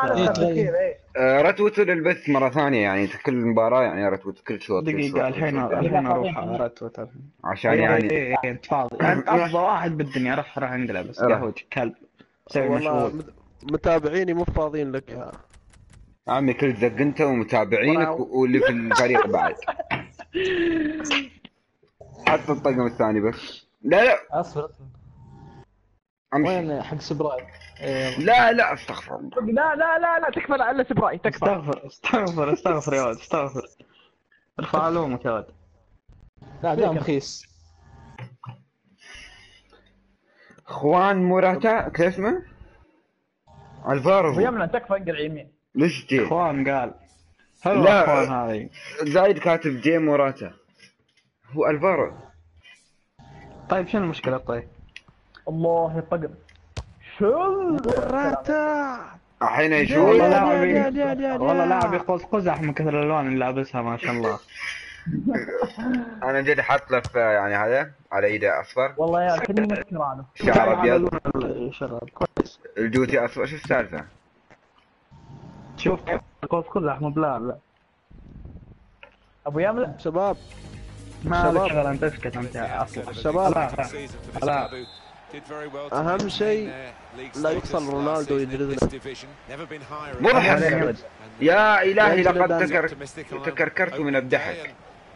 رتوته للبث مرة ثانية يعني كل مباراة يعني رتوت كل شوط. دقيقة الحين اروح رتوته عشان يعني انت فاضي. انت افضل واحد بالدنيا. روح انقلب بس قهوة كلب. والله متابعيني مو فاضيين لك يا عمي. كل زق انت ومتابعينك واللي في الفريق بعد. حط الطقم الثاني بس. لا اصبر وين حق سبرايت؟ لا استغفر الله. لا تكفى الا سبرايت تكفى. استغفر يا ولد استغفر. ارفع لومك يا ولد. لا دام رخيص. خوان موراتا كيف اسمه؟ الفارو. ويمنا تكفى انقل يمين. ليش جي؟ خوان قال. حلو خوان هذه. زايد كاتب جي موراتا. هو الفارو. طيب شنو المشكلة طيب؟ الله يطقم. شو موراتا الحين يشوف. والله لاعب يقوز قزح من كثر الالوان اللي لابسها ما شاء الله. انا جد حاط له يعني هذا على ايده اصفر. والله يا كني مسكرانه. شعر ابيض. كويس. الجوتي اصفر. شو السالفه؟ شوف كيف قوز قزح مو بلا ابو يملا. شباب ما شغل انت اسكت انت اصلا. شباب اهم شيء لا يوصل رونالدو يدرسنا. مضحك يا الهي. لقد تكركرت من الضحك.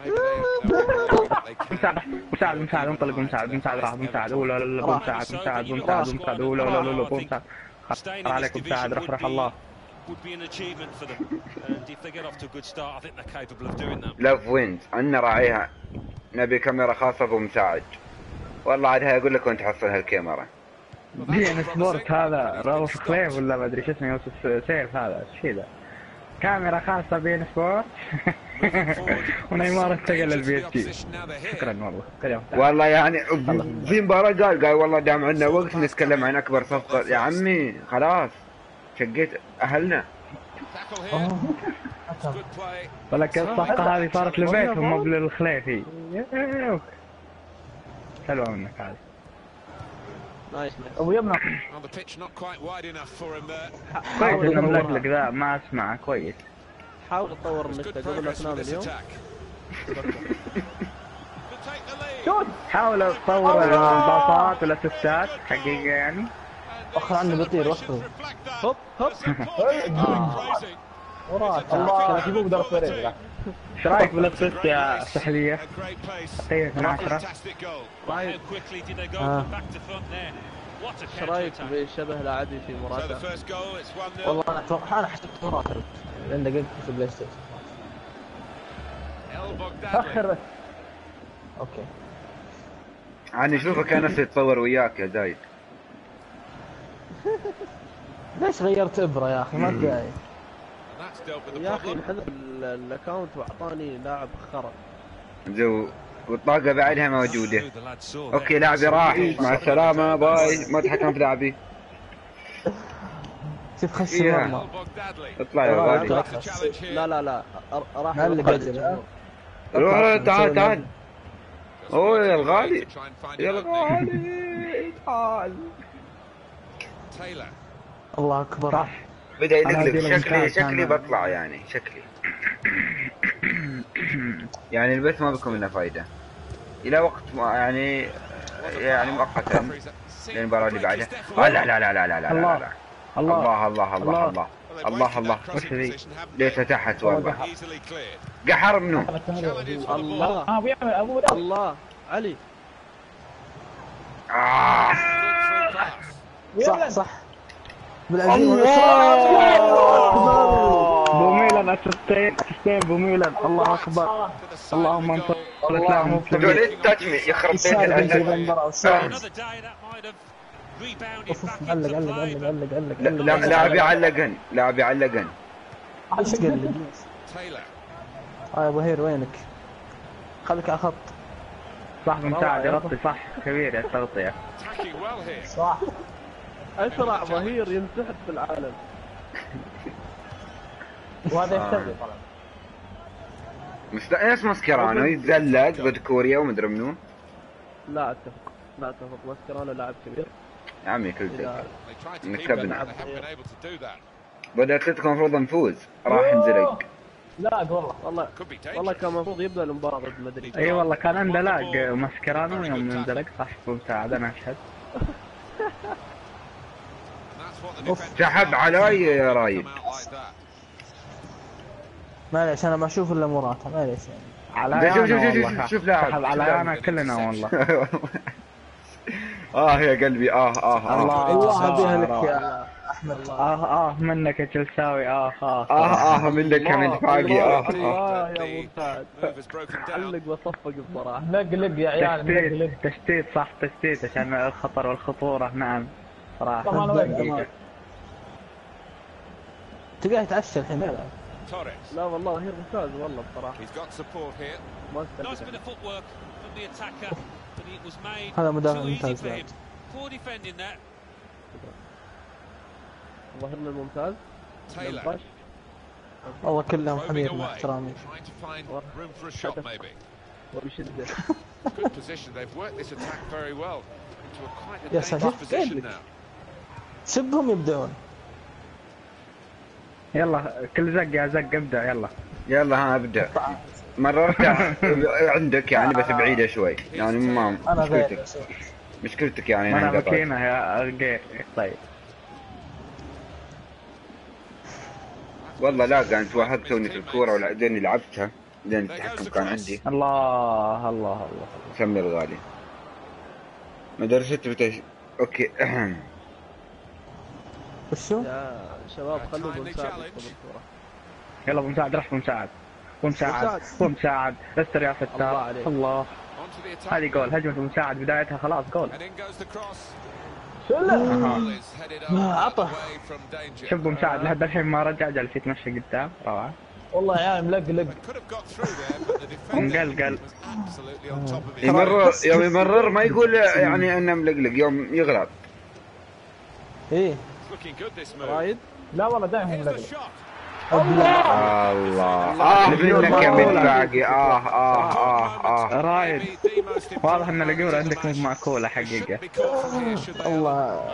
مساعد انطلق. مساعد راح. مساعد مساعد عليكم. مساعد روح الله. لاف ويند عندنا راعيها، نبي كاميرا خاصة بمساعد. والله عاد يقول لك وين تحصل هالكاميرا. بين سبورت هذا رؤوف خليف ولا ما ادري شو اسمه، يوسف سيف هذا ايش ذا؟ كاميرا خاصة بين سبورت. ونيمار انتقل للبي اس جي. شكرا والله يعني في مباراة قال والله دام عندنا وقت نتكلم عن اكبر صفقة. يا عمي خلاص شقيت اهلنا. ولك الصفقة هذه صارت لبيتهم مو للخليفي. حلوة منك هذه. نايس ابو يبنى كويس انه ملقلق ذا ما اسمعه كويس. حاول تطور النكتة قبل لا تنام اليوم. حاول تطور الباصات والاسيستات حقيقة يعني. اخر عني بيطير وسطه. هوب هوب. وراك الله تجيبوه بدرب فريق. ايش رايك بالاسيست يا سحلية؟ تقييم من 10. ايش رايك بشبه لاعبي في مراتا؟ والله انا اتوقع انا حسبت مراتا لان دقيقة في بلاي ستيشن. اخر اوكي. انا اشوفك انا يتطور وياك يا زايد. ليش غيرت ابره يا اخي؟ ما داعي يا اخي انحذف الاكونت واعطاني لاعب خرا. زو والطاقة بعدها موجودة. اوكي لاعبي راح مع السلامة باي. ما تحكم في لاعبي. شوف خش المرمى. اطلع يا غالي. لا راح تعال. اوه يا الغالي يا الغالي تعال. الله اكبر. بدأ يدقلق. شكلي بطلع يعني شكلي. يعني البث ما بيكون منه فايدة إلى وقت يعني مؤقتا للمباراة اللي بعدها. لا الله الله الله الله الله الله الله. وش ذي؟ ليش تحت والله؟ قحر منو؟ الله الله علي. صح بوميلان اسيستين بوميلان. الله اكبر. اللهم انصر الاسلام المسلمين. تجمي يخرب بيت علق. لاعب يعلقن. ايش تقلق؟ يا ابو هير وينك؟ خليك على خط. صح مساعد يغطي صح كبير يا التغطية. صح. اسرع ظهير ينسحب في العالم. وهذا يختبر طبعا. ايش ماسكيرانو يتزلق بدكوريا ومدري منو. لا اتفق ماسكيرانو لاعب كبير يا عمي كلتك نكبنا. بدأت تكون المفروض نفوز راح نزلق. لا والله كان المفروض يبدا المباراه ضد مدريد. اي والله كان عنده لاق ماسكيرانو يوم انزلق صح. مساعد انا اشهد. سحب علي يا رايد. معليش انا ما اشوف الا مراتا معليش يعني. على شوف لاعب سحب على انا كلنا والله. يا قلبي الله هديها لك يا احمد. منك يا تشلساوي. منك يا من باقي. يا ابو مساعد علق وصفق بصراحه. نقلق يا عيال. تشتيت صح تشتيت عشان الخطر والخطوره. نعم صراحه. طبعا وين تقعد تعشى الحين. لا والله هي ممتاز والله بصراحه. هذا مدافع ممتاز. ظهرنا الممتاز. والله كلهم حمير مع احترامي. وبشده. يا ساتر سبهم يبدعون. يلا كل زق يا زق ابدا. يلا ابدا. مررت عندك يعني بس بعيدة شوي يعني ما مشكلتك يعني. انا ماكينة يا ارقي. طيب والله لا قاعد توهقت توني في الكورة ولا لاني لعبتها لان التحكم كان عندي. الله سمي الغالي مدرسة اوكي. وشو؟ يا شباب خلوا ابو مساعد ياخذ الكرة. يلا ابو مساعد رح ومساعد استر يا فتاح. الله هذه جول. هجمة المساعد بدايتها خلاص جول. ما عطى. شوف ابو مساعد لحد الحين ما رجع، جالس يتمشى قدام. روعة والله يا عيال ملقلق. مقلقل. يوم يمرر ما يقول يعني انه ملقلق، يوم يغلط. ايه رايد؟ لا والله دائما ملقلق. الله منك يا مدفاقي. رايد واضح ان الجورة عندك مو معقولة حقيقة. الله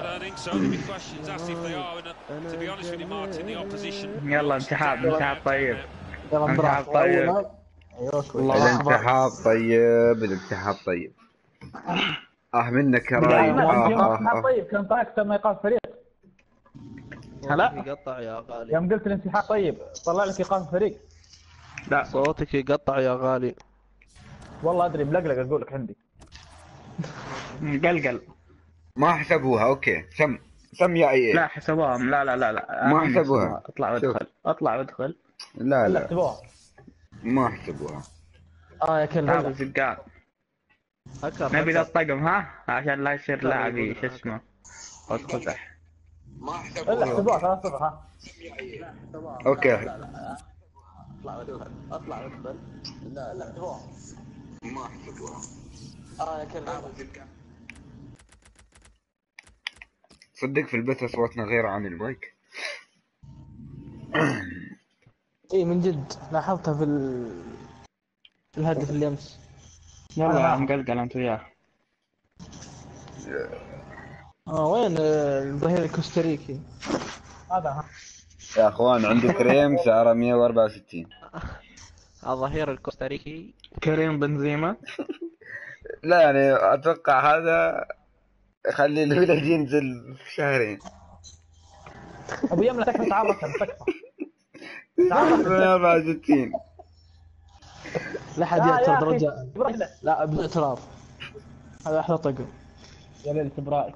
يلا انسحاب طيب. انسحاب طيب. الانسحاب طيب. منك يا رايد. طيب كان طاق تم ايقاف فريق. لا يقطع يا غالي. يوم قلت الانسحاب طيب طلع لك ايقاف فريق. لا صوتك يقطع يا غالي. والله ادري ملقلق اقول لك عندي. مقلقل. ما حسبوها. اوكي سم يا اي. لا حسبوها. لا ما حسبوها. اطلع وادخل. لا حسبوها. ما حسبوها. يا كلب هذا زقان. نبي ذا الطقم عشان لا يصير لاعبي شو اسمه وتقزح. ما حسبوها 3-0 اوكي اطلع وادخل. لا حسبوها. ما حسبوها. يا كلب صدق في البث اصواتنا غير عن المايك. ايه من جد لاحظتها في الهدف اللي امس. يلا يا عم قلقل انت وياه. وين الظهير الكوستاريكي هذا؟ يا اخوان عنده كريم سعره 164. الظهير الكوستاريكي كريم بنزيما. لا يعني اتوقع هذا خلي الولد ينزل في شهرين. ابو يمنى تكفى تعرف تكفى 164. لا حد يعترض رجال. لا باعتراض هذا احلى طقم يا ليلة برايك.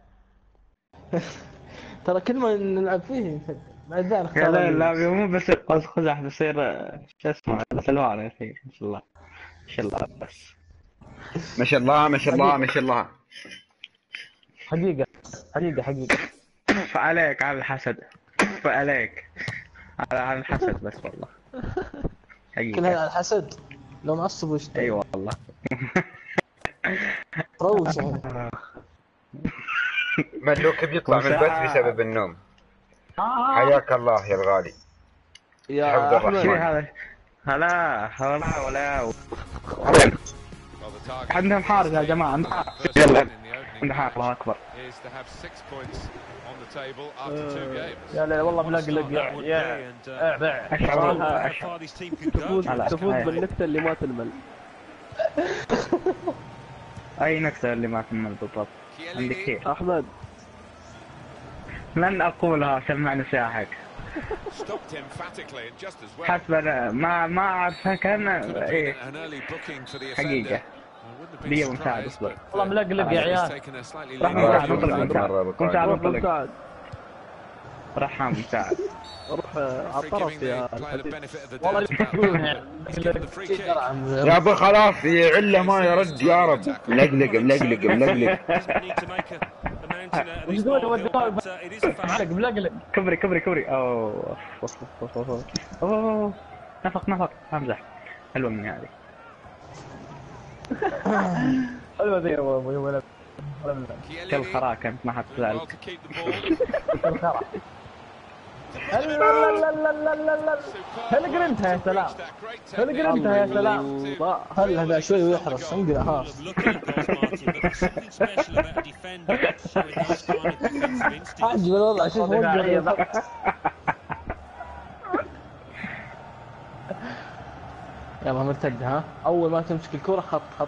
ترى كل ما نلعب فيه بعد ذلك يا لا مو بس قوس قزح بصير شو اسمه سلوان يا اخي. ما شاء الله بس ما شاء الله. حقيقة فعليك على الحسد. فعليك على الحسد بس والله. حقيقة كل هذا الحسد لو معصب وش. اي والله. روش ملوك بيطلع من البث بسبب النوم. حياك الله يا الغالي. يا احمد هذا ولا عندهم حارس يا جماعة. عندهم حارس. الله أكبر. يا لا والله ملقلق يا تفوز بالنكتة اللي ما تنمل. أي نكتة اللي ما تنمل بالضبط؟ عندك كيف أحمد؟ لن أقولها سمعني ساحك. حسب أنا ما أعرفها كان إيه حقيقة. ليه مساعد اصبر. والله ملقلق يا عيال. راح مساعد. راح مساعد. روح عالطرف يا والله يا ابو خلاص يعله ما يرد يا رب. ملقلق. كبري. اوه نفق امزح. حلوه مني هذه. حلوه ذي يا ولد. كل خراك انت ما حد سالك. كل خراك. لا هل قرنتها يا سلام. هل هذا شوي ويحرص انقل خلاص. عجب والله شوف يلا مرتد اول ما تمسك الكرة خط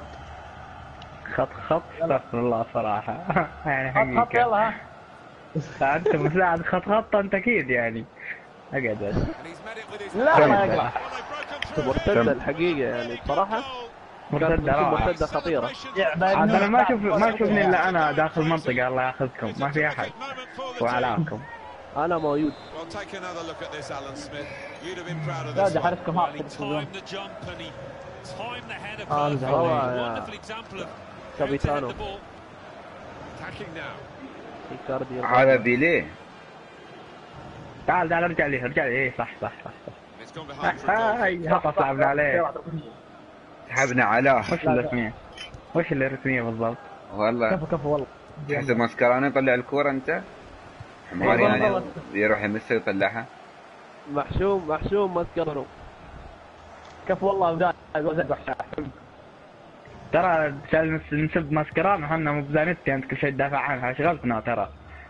استغفر الله صراحة. يعني خط يلا انت مساعد خط انت اكيد يعني. اقعد بس. لا مرتدة الحقيقة يعني بصراحة مرتدة خطيرة. انا ما اشوفني الا انا داخل منطقة. الله ياخذكم ما في احد وعلاكم. انا موجود. لا ده حارسكم هاف كابيتانو هذا بيليه. تعال ارجع لي ايه صح هاي هطف لعبنا عليه. سحبنا على وش الرسمية بالضبط؟ والله كفو والله. تحسب ماسكراني يطلع الكورة انت؟ حمار يعني يروح يمسها ويطلعها. محشوم ماسكرانو. كفو والله. ترى نسب ماسكران وحنا مو بزانتي انت كل شيء تدافع عنها شغلتنا ترى.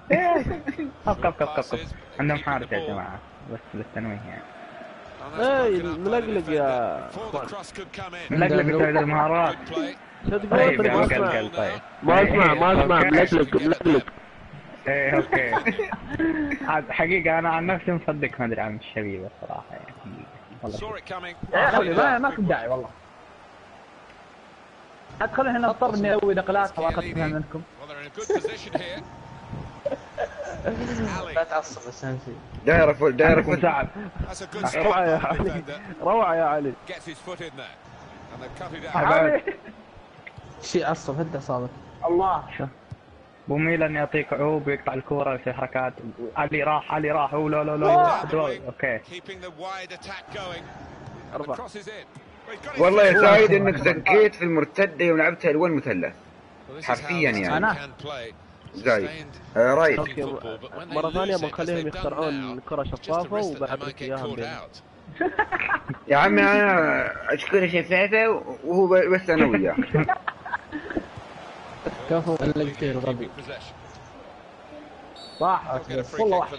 كف عندهم حارس يا جماعة بس للتنويه يعني. اي ملقلق يا اخوان. ملقلق بسبب المهارات. طيب ما اسمع ملقلق. ايه اوكي. حقيقة انا عن نفسي مصدق ما ادري عن الشبيبة الصراحة يعني. والله ما كنت داعي والله. ادخل هنا اضطر اني اسوي نقلات واخذتها منكم. لا تعصب بس اهم شيء. داير مساعد. روعة يا علي. شيء عصب هدى صابر. الله بو ميلان يعطيك عوب ويقطع الكورة ويسوي حركات. علي راح هو لا اوكي. والله يا سعيد انك زقيت في المرتدة ولعبتها الوان مثلث حرفيا يعني. انا زايد رايت. مرة ثانية بنخليهم يخترعون كرة شفافة وبعرفك اياها بين. يا عمي انا اشكر شفافة وهو بس انا وياه. كفو اللي كثير غبي. صح والله وحش.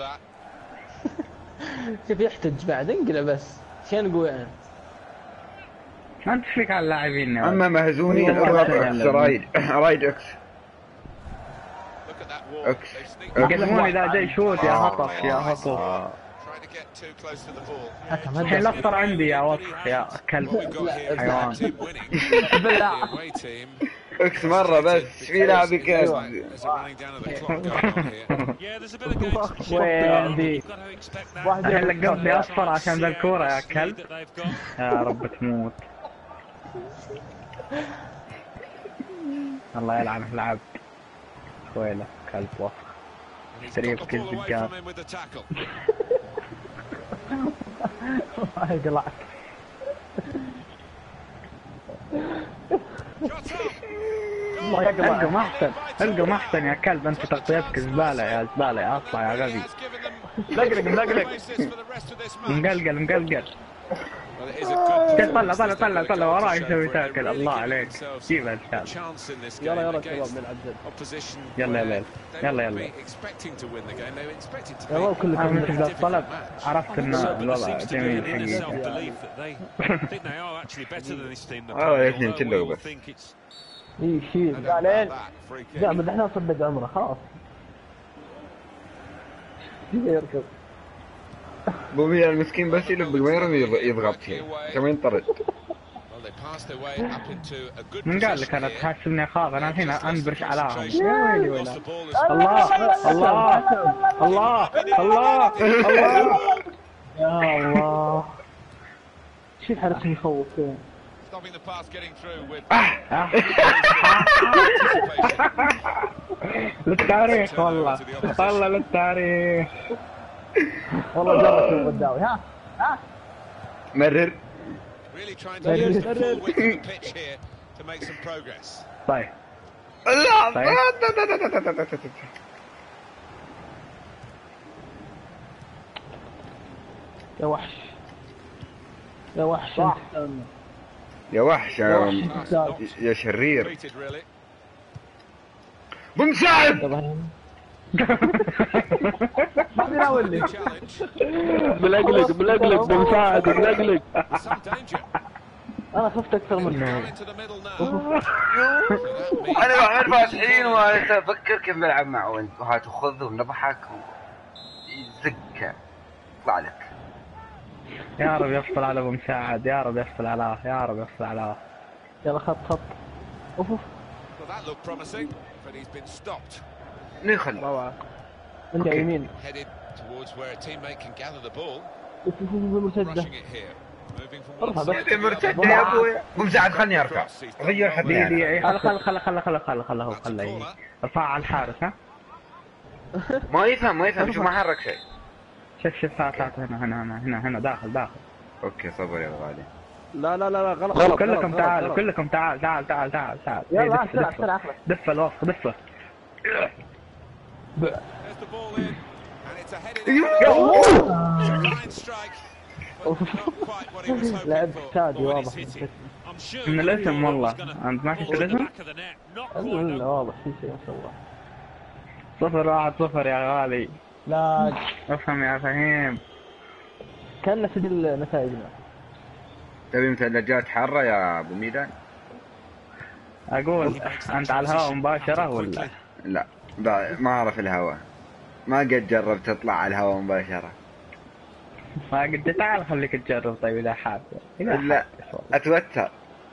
كيف يحتج بعد انقله بس شين نقول يعني. ما انت فيك على اللاعبين. اما مهزونين رايد اكس يقسمون اذا جاي شوت يا هطف الحين الاصفر عندي يا وسخ يا كلب حيوان. اكس مرة بس في لاعبي كيف. وين دي الحين لقمتني اصفر عشان ذا الكورة يا كلب. يا رب تموت. الله يلعنه العبد خويله كلب وسخ. سريب كل دقات. الله يقلعك. القم احسن يا كلب. انت تغطيتك زبالة يا اطلع يا غبي. ملقلق مقلقل. طلع وراي يسوي تاكل. الله عليك جيبها ان شاء الله. يلا شباب نلعب جد. يلا وكل من ذا الطلب عرفت ان الوضع جميل حقيقة. يا اثنين كله بس. اي شيء بعدين لا ما احنا نصدق عمره خلاص. يركض بو ميلان المسكين بس يلب ما يرمي يضغط فيه كمان ينطرد. من قال لك انا تحسبني اخاف انا الحين انبرش علىهم. يا ويلي ويلي. الله يا الله. شو الحرس يخوف فين. للتاريخ والله للتاريخ. والله جرب شوف قدامي. ها مرر. طيب يا وحش يا وحش يا شرير. بمساعد. ما بيراول لي. ملقلق بمساعد ملقلق. انا خفت اكثر منه. انا واحد فاتحين وانا افكر كيف بلعب معه وانت وهات وخذ ونضحك ويزكه يطلع لك. يا رب يفصل على ابو مساعد. يا رب يفصل على يلا خط اوف نخل انت يمين towards where a teammate can gather the ball. Rushing it here. Moving from مرتدة يا ابوي. مساعد خلني ارفع. غير حدي. خله ارفع على الحارس ها. ما يفهم شو ما حرك شيء. شوف هنا داخل. اوكي صبر يا غالي. لا غلط. كلكم تعال. يلا اسرع. دفه الوسط دفه. لعب سادي واضح من الاسم والله. انت ما شفت الاسم؟ لا واضح في شيء ما شاء الله. 0-1 يا غالي. لا افهم يا فهيم. كان سجل نتائجنا. تبي مثلجات حارة يا ابو ميدان؟ اقول انت على الهواء مباشرة ولا؟ لا ما اعرف الهواء. ما قد جربت تطلع على الهواء مباشرة. ما قد. تعال خليك تجرب طيب اذا حاب. لا اتوتر.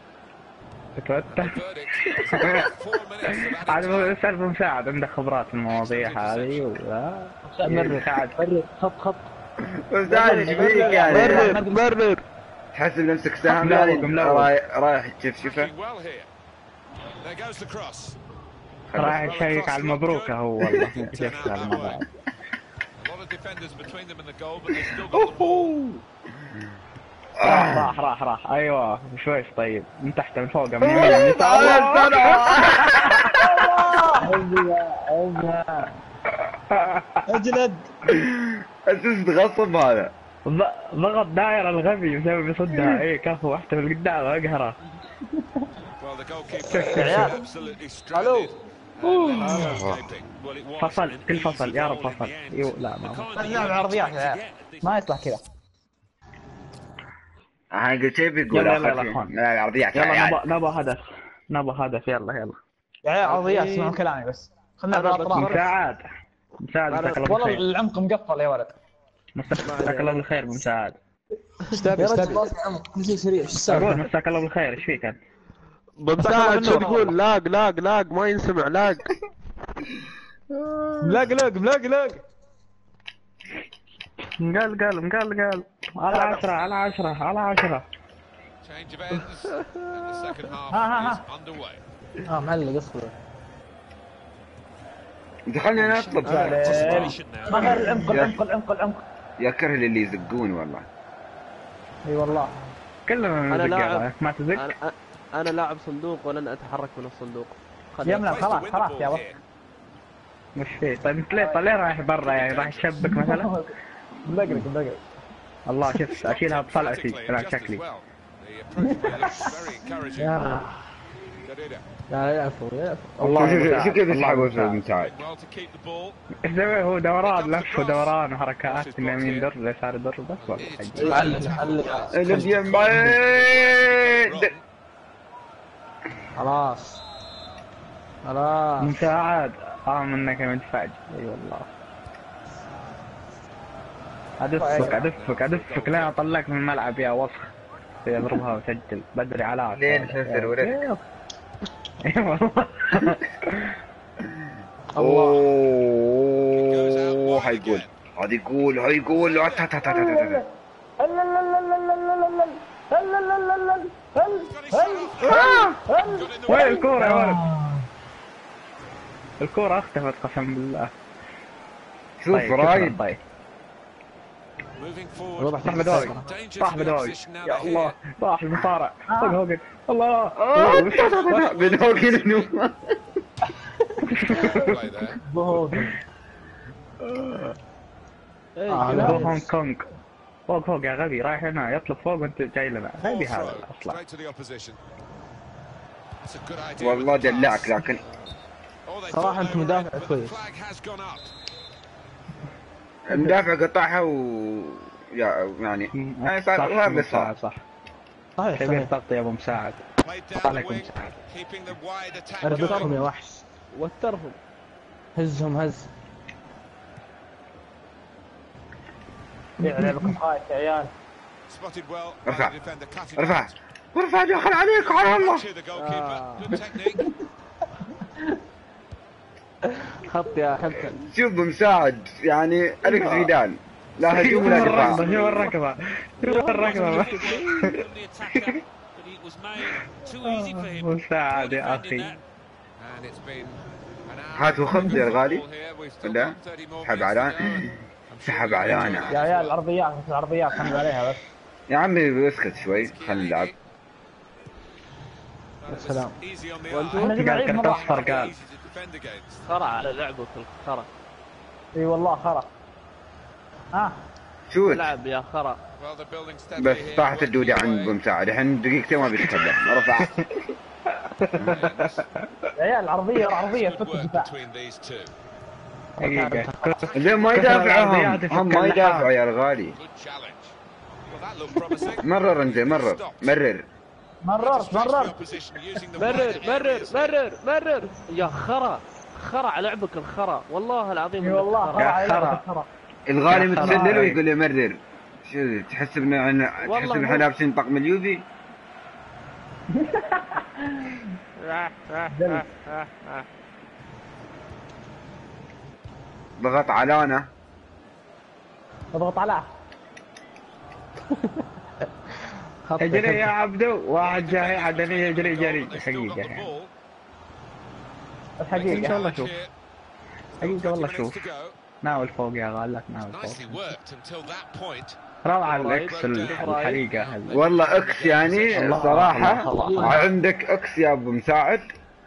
عاد اسال مساعد عنده خبرات في المواضيع هذه ولا؟ مرر خط. مساعد ايش فيك يعني؟ مرر تحس نفسك سهم يعني رايح تشفشفه. رايح يشيك على المبروكة هو والله. كيف الموضوع. راح ايوه شويش. طيب من تحت من فوق من يمين اجلد. اسست غصب هذا. ضغط دائرة الغبي مسوي بيصدها. ايه كفو احتفل قدامه اقهره. الو كل فصل يا رب فصل. لا ما نلعب عرضيات ما يصلح كذا. انا قلت شيء بيقول يلا عرضيات. يلا نبغى هدف يلا يا عيال عرضيات اسمعوا كلامي بس. خلنا مساعد والله العمق مقفل يا ولد. مساك الله بالخير بمساعد. استبي كل شيء سريع. اقول مساك الله بالخير. ايش فيك انت؟ بمساعد شو تقول؟ لاق ما ينسمع. لاق ملاق مقال على 10 معلق اصبر. دخلني انا اطلب. ما غير العمق. يا كره اللي يزقون والله. اي والله كلنا انا لاعب ما تزق. انا لاعب صندوق ولن اتحرك من الصندوق. يمنا خلاص يا وقت. مش فيه. طيب انت ليه رايح برا يعني؟ رايح تشبك مثلا؟ مدقرق. الله شفت اشيلها بطلعتي على شكلي. لا يعفو. الله شو كيف يسحبوا في المساعد؟ ايش سوي هو؟ دوران لف ودوران وحركات اليمين در اليسار در بس والله. اليمين بعيد. خلاص مساعد. منك مدفع. اي والله. ادفك لا اطلعك من الملعب يا وسخ. يضربها وسجل بدري على لين تنسر ورد. اي والله. اوه هيقول وين الكورة يا ولد؟ الكورة اختفت قسم بالله. شوف رايد. طيب صاحب دواقي يا الله. صاح المصارع فوق الله. بنوقي هونغ كونغ. فوق يا غبي. رايح هنا يطلب فوق وانت جاي لنا. غبي هذا اصلا والله. دلعك لكن صراحة انت مدافع كويس. المدافع قطعها يعني صار بالصح. صحيح كبير تغطي يا ابو مساعد. عليك مساعد. اربطهم يا وحش. وترهم. هزهم هز. لعبكم خايف يا عيال. ارفع دخل عليك على الله. خط يا خلفن. شوف مساعد يعني أليكس فيدال، لا هجوم ولا دفاع. شوف الركضة شوف الركضة مساعد يا أخي. هاتوا خط يا الغالي ولا سحب على سحب علينا يا عيال العرضيات خلوا عليها بس يا عمي. اسكت شوي خلينا نلعب. السلام. احنا قال كرت اصفر قال خرع على لعبك الخرع. اي والله خرا. شو لعب يا خرع. بس طاحت الدودة عند بمساعد. الحين دقيقتين ما بيتكلم رفع. يا عيال العرضية فك الدفاع. دقيقة زين ما يدافعوا هم ما يدافعوا يا الغالي. مرر انت مررت مرر يا خرع لعبك الخرع والله العظيم. والله خرع الغالي متسلل ويقول لي مرر. شو تحس ان احنا لابسين طقم اليوفي؟ ضغط على اضغط على اجري يا عبدو. واحد جاي عدني يجري حقيقة يعني. الحقيقة والله شوف حقيقة والله شوف ناول فوق يا غالك ناول فوق. روعة الاكس الحقيقة والله اكس يعني الصراحة. عندك اكس يا ابو مساعد.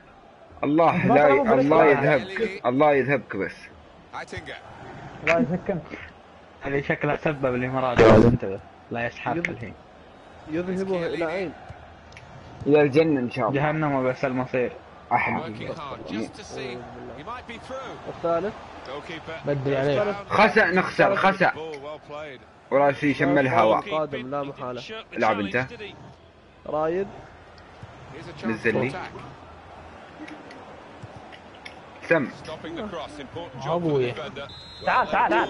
الله يذهبك بس. الله يسكن. هذه شكلها سبب الامارات. انتبه لا يسحبك الحين. يذهبه الى اين؟ الى الجنة ان شاء الله. جهنم بس المصير. الثالث بدري عليه. خسأ وراسي شم الهواء. قادم لا محالة. العب انت. رايد نزل لي سم. ابوي تعال يا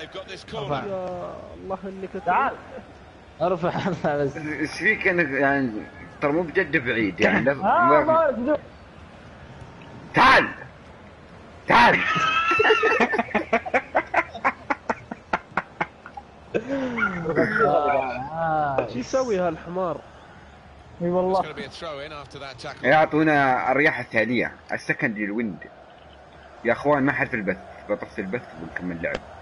الله انك تعال ارفع بس. ايش فيك انك يعني ترى مو بجد بعيد يعني. تعال شو يسوي هالحمار؟ اي والله يعطونا الرياح الثانية السكندري الويند. يا اخوان ما حد في البث. بطفي البث ونكمل لعب.